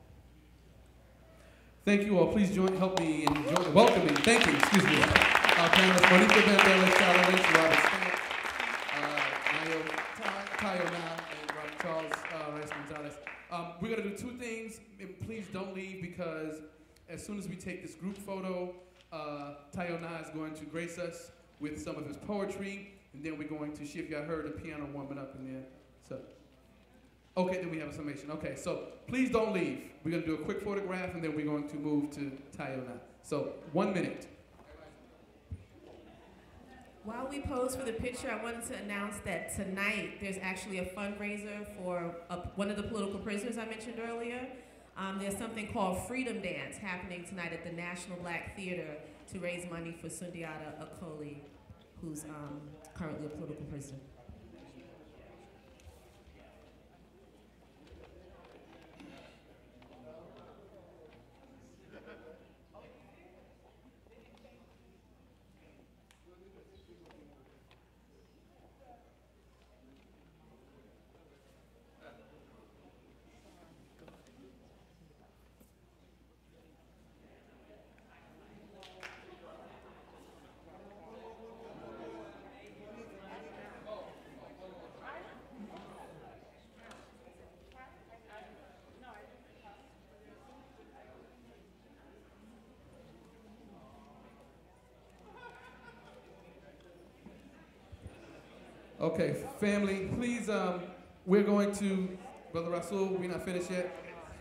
Thank you all. Please help me in welcoming. Thank you. Excuse me. Our panelists: Marita Vandela, Charlotte Lynch, Robert Stamp, Tayo Na, and Robert Charles Reyes-Gonzalez. We're gonna do two things. And please don't leave, because as soon as we take this group photo, Tayo Na is going to grace us with some of his poetry, and then we're going to see if y'all heard the piano warming up in there. So. Okay, then we have a summation. Okay, so please don't leave. We're going to do a quick photograph, and then we're going to move to Tayo Na. So 1 minute. While we pose for the picture, I wanted to announce that tonight there's actually a fundraiser for one of the political prisoners I mentioned earlier. There's something called Freedom Dance happening tonight at the National Black Theater to raise money for Sundiata Acoli, who's currently a political prisoner. Okay, family, please, we're going to, Brother Rasul, we're not finished yet.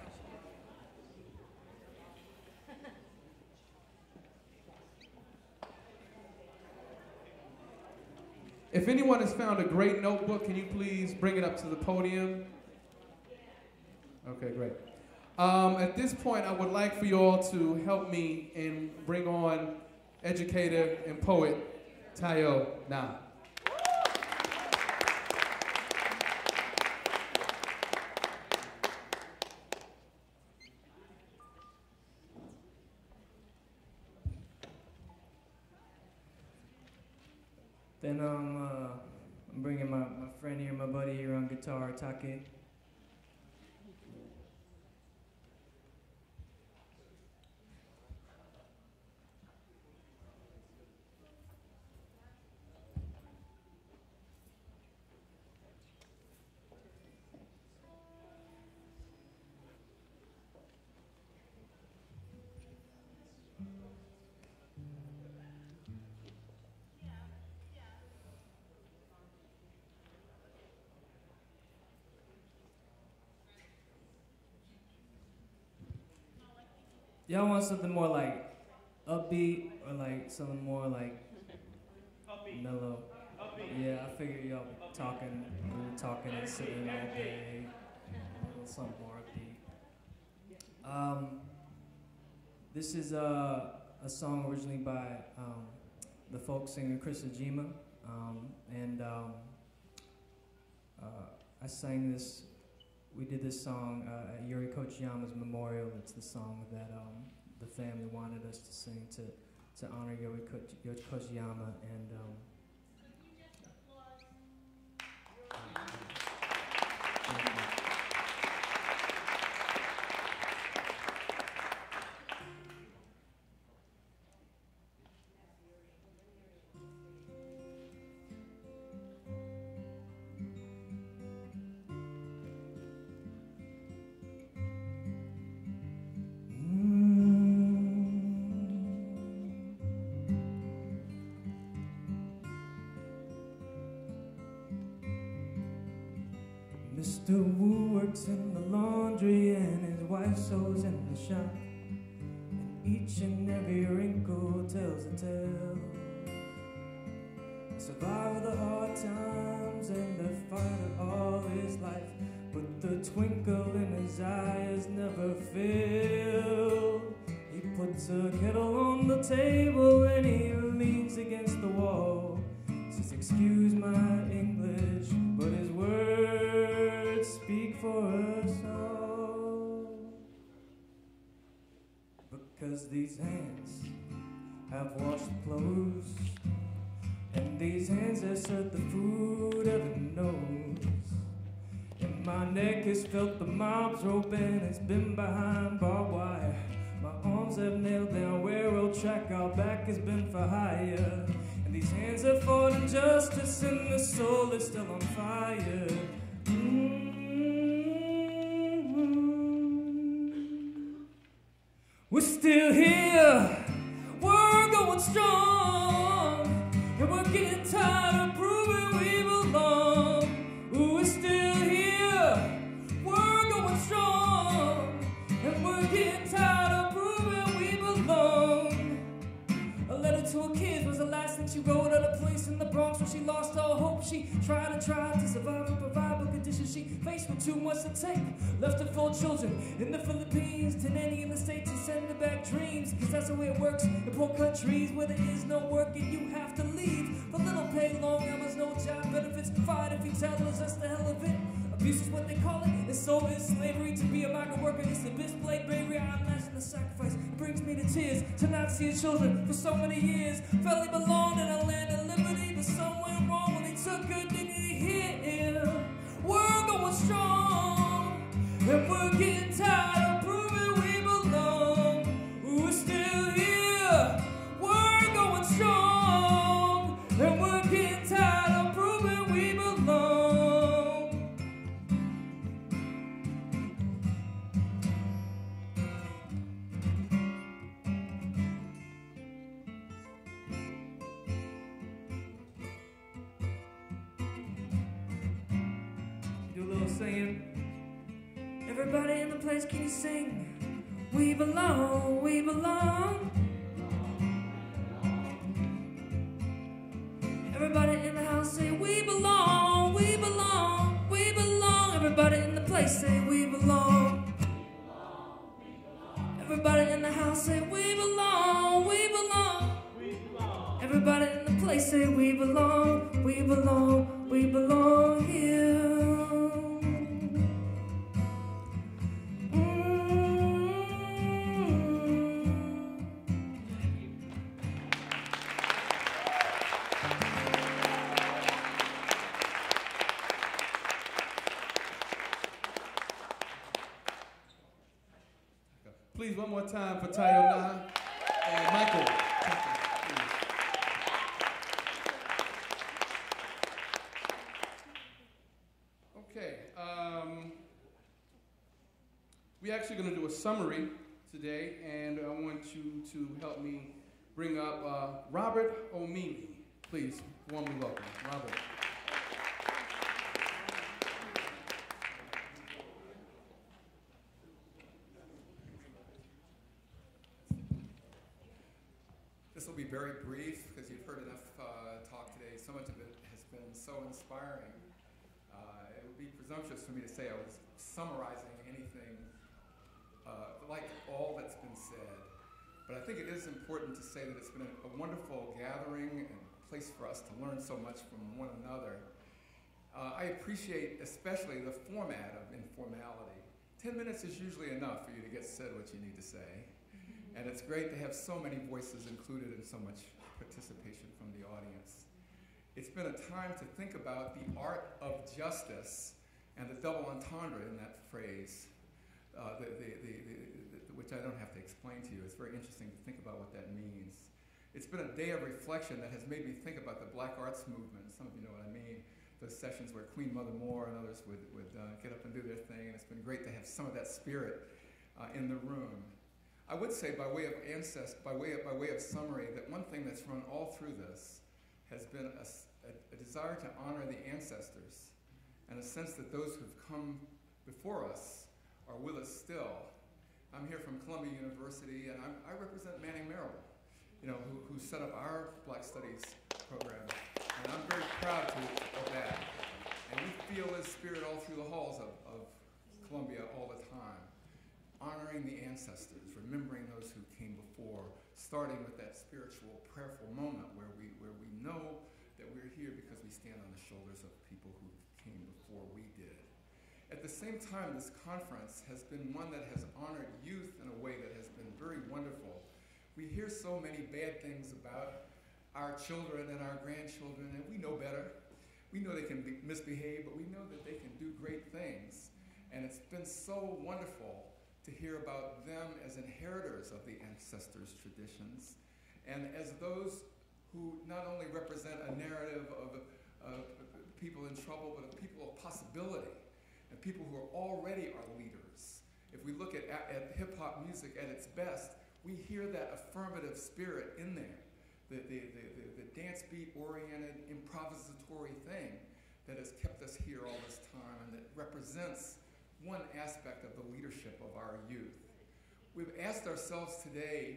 If anyone has found a great notebook, can you please bring it up to the podium? Okay, great. At this point, I would like for you all to help me and bring on educator and poet Tayo Na. Then I'm bringing my friend here, my buddy here on guitar, Take. Y'all want something more like upbeat or like something more like mellow? Yeah, I figured y'all be talking, we were talking and sitting all day. Something more upbeat. This is a song originally by the folk singer Osergiman, and I sang this. We did this song at Yuri Kochiyama's memorial. It's the song that the family wanted us to sing to honor Yuri Kochiyama. And Mr. Wu works in the laundry and his wife sews in the shop, and each and every wrinkle tells a tale. Survive the hard times and the fight of all his life, but the twinkle in his eyes never failed. He puts a kettle on the table and he leans against the wall. Says, "Excuse my English, but his words speak for us all. Because these hands have washed clothes, and these hands have served the food heaven knows. And my neck has felt the mob's rope and it's been behind barbed wire. My arms have nailed down railroad track, our back has been for hire. And these hands have fought injustice and the soul is still on fire. We're still here, we're going strong, and we're getting tired of proving we belong. We're still here, we're going strong, and we're getting tired of proving we belong. A letter to her kids was the last thing she wrote at a place in the Bronx where she lost all hope. She tried to survive and provide, but conditions she faced were too much to take. Left her 4 children in the Philippines, to nanny in the States and send her back dreams. Cause that's the way it works in poor countries where there is no work and you have to leave. For little pay, long hours, no job benefits. Fired if you tell us that's the hell of it. Abuse is what they call it, and so is slavery. To be a migrant worker is the best blade bravery. I imagine the sacrifice brings me to tears to not see his children for so many years. Felt he belonged in a land of liberty, but some went wrong when he took good dignity here. We're going strong, and we're getting tired of proving we belong. We're still here, we're going strong, and we're getting tired of proving we belong. song saying, everybody in the place, can you sing? We belong, we belong. Everybody in the house say, we belong, we belong, we belong. Everybody in the place say, we belong. Everybody in the house say, we belong, we belong. Everybody in the place say, we belong, we belong, we belong here. Please, one more time for Tayona and Michael. Okay, we're actually going to do a summary today, and I want you to help me bring up Robert Omimi. Please, warmly welcome, Robert. This will be very brief because you've heard enough talk today. So much of it has been so inspiring. It would be presumptuous for me to say I was summarizing anything like all that's been said. But I think it is important to say that it's been a wonderful gathering and place for us to learn so much from one another. I appreciate especially the format of informality. 10 minutes is usually enough for you to get said what you need to say. And it's great to have so many voices included and so much participation from the audience. It's been a time to think about the art of justice and the double entendre in that phrase, which I don't have to explain to you. It's very interesting to think about what that means. It's been a day of reflection that has made me think about the Black Arts Movement. Some of you know what I mean. Those sessions where Queen Mother Moore and others would get up and do their thing, and it's been great to have some of that spirit in the room. I would say, by way of summary, that one thing that's run all through this has been a desire to honor the ancestors, and a sense that those who've come before us are with us still. I'm here from Columbia University, and I represent Manning Marable, who set up our Black Studies program, and I'm very proud of that. And we feel his spirit all through the halls of Columbia all the time. Honoring the ancestors, remembering those who came before, starting with that spiritual, prayerful moment where we know that we're here because we stand on the shoulders of people who came before we did. At the same time, this conference has been one that has honored youth in a way that has been very wonderful. We hear so many bad things about our children and our grandchildren, and we know better. We know they can misbehave, but we know that they can do great things. And it's been so wonderful to hear about them as inheritors of the ancestors' traditions, and as those who not only represent a narrative of people in trouble, but of people of possibility, and people who are already our leaders. If we look at hip-hop music at its best, we hear that affirmative spirit in there, the dance beat-oriented, improvisatory thing that has kept us here all this time, and that represents one aspect of the leadership of our youth. We've asked ourselves today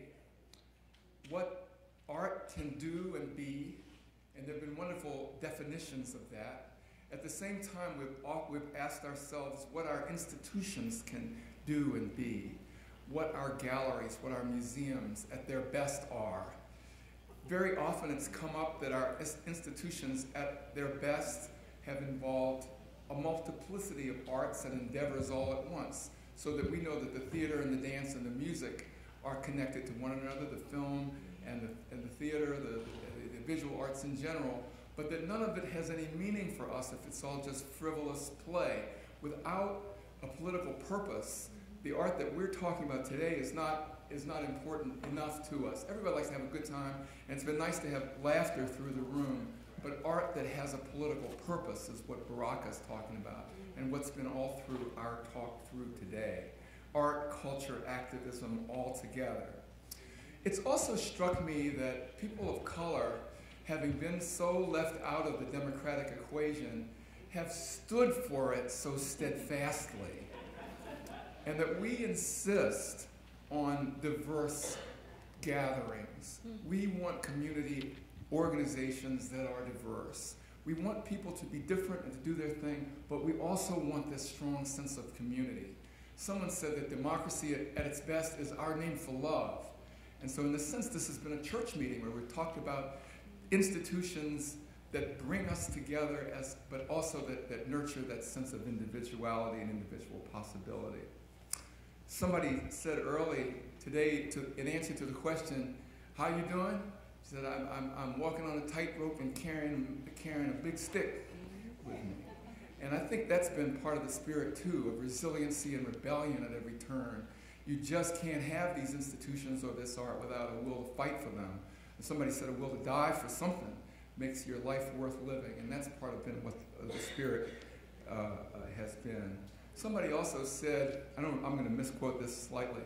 what art can do and be, and there have been wonderful definitions of that. At the same time, we've asked ourselves what our institutions can do and be, what our galleries, what our museums at their best are. Very often it's come up that our institutions at their best have involved a multiplicity of arts and endeavors all at once, so that we know that the theater and the dance and the music are connected to one another, the film and the theater, the visual arts in general, but that none of it has any meaning for us if it's all just frivolous play. Without a political purpose, the art that we're talking about today is not important enough to us. Everybody likes to have a good time, and it's been nice to have laughter through the room. But art that has a political purpose is what Baraka's talking about, and what's been all through our talk through today. Art, culture, activism, all together. It's also struck me that people of color, having been so left out of the democratic equation, have stood for it so steadfastly, and that we insist on diverse gatherings. We want community organizations that are diverse. We want people to be different and to do their thing, but we also want this strong sense of community. Someone said that democracy at its best is our name for love. And so in a sense, this has been a church meeting where we've talked about institutions that bring us together, but also that nurture that sense of individuality and individual possibility. Somebody said early today, in answer to the question, how you doing? She said, I'm walking on a tightrope and carrying a big stick with me. And I think that's been part of the spirit, too, of resiliency and rebellion at every turn. You just can't have these institutions or this art without a will to fight for them. And somebody said a will to die for something makes your life worth living, and that's part of what the spirit has been. Somebody also said, I'm going to misquote this slightly,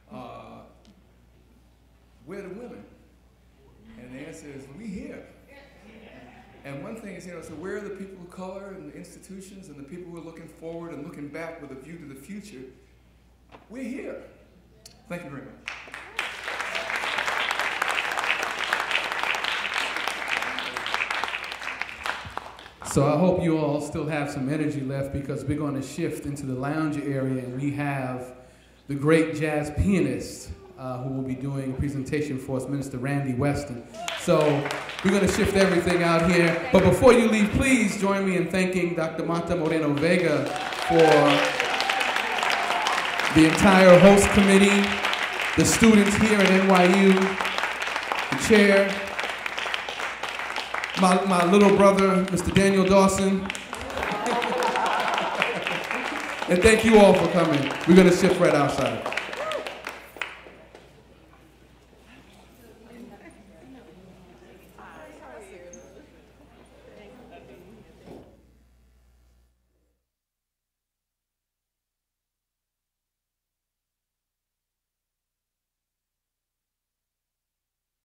where are the women? And the answer is, we here. And one thing is, so where are the people of color and the institutions and the people who are looking forward and looking back with a view to the future? We're here. Thank you very much. So I hope you all still have some energy left, because we're going to shift into the lounge area, and we have the great jazz pianist who will be doing a presentation for us, Minister Randy Weston. So we're going to shift everything out here. But before you leave, please join me in thanking Dr. Marta Moreno Vega for the entire host committee, the students here at NYU, the chair, my little brother, Mr. Daniel Dawson. And thank you all for coming. We're going to shift right outside.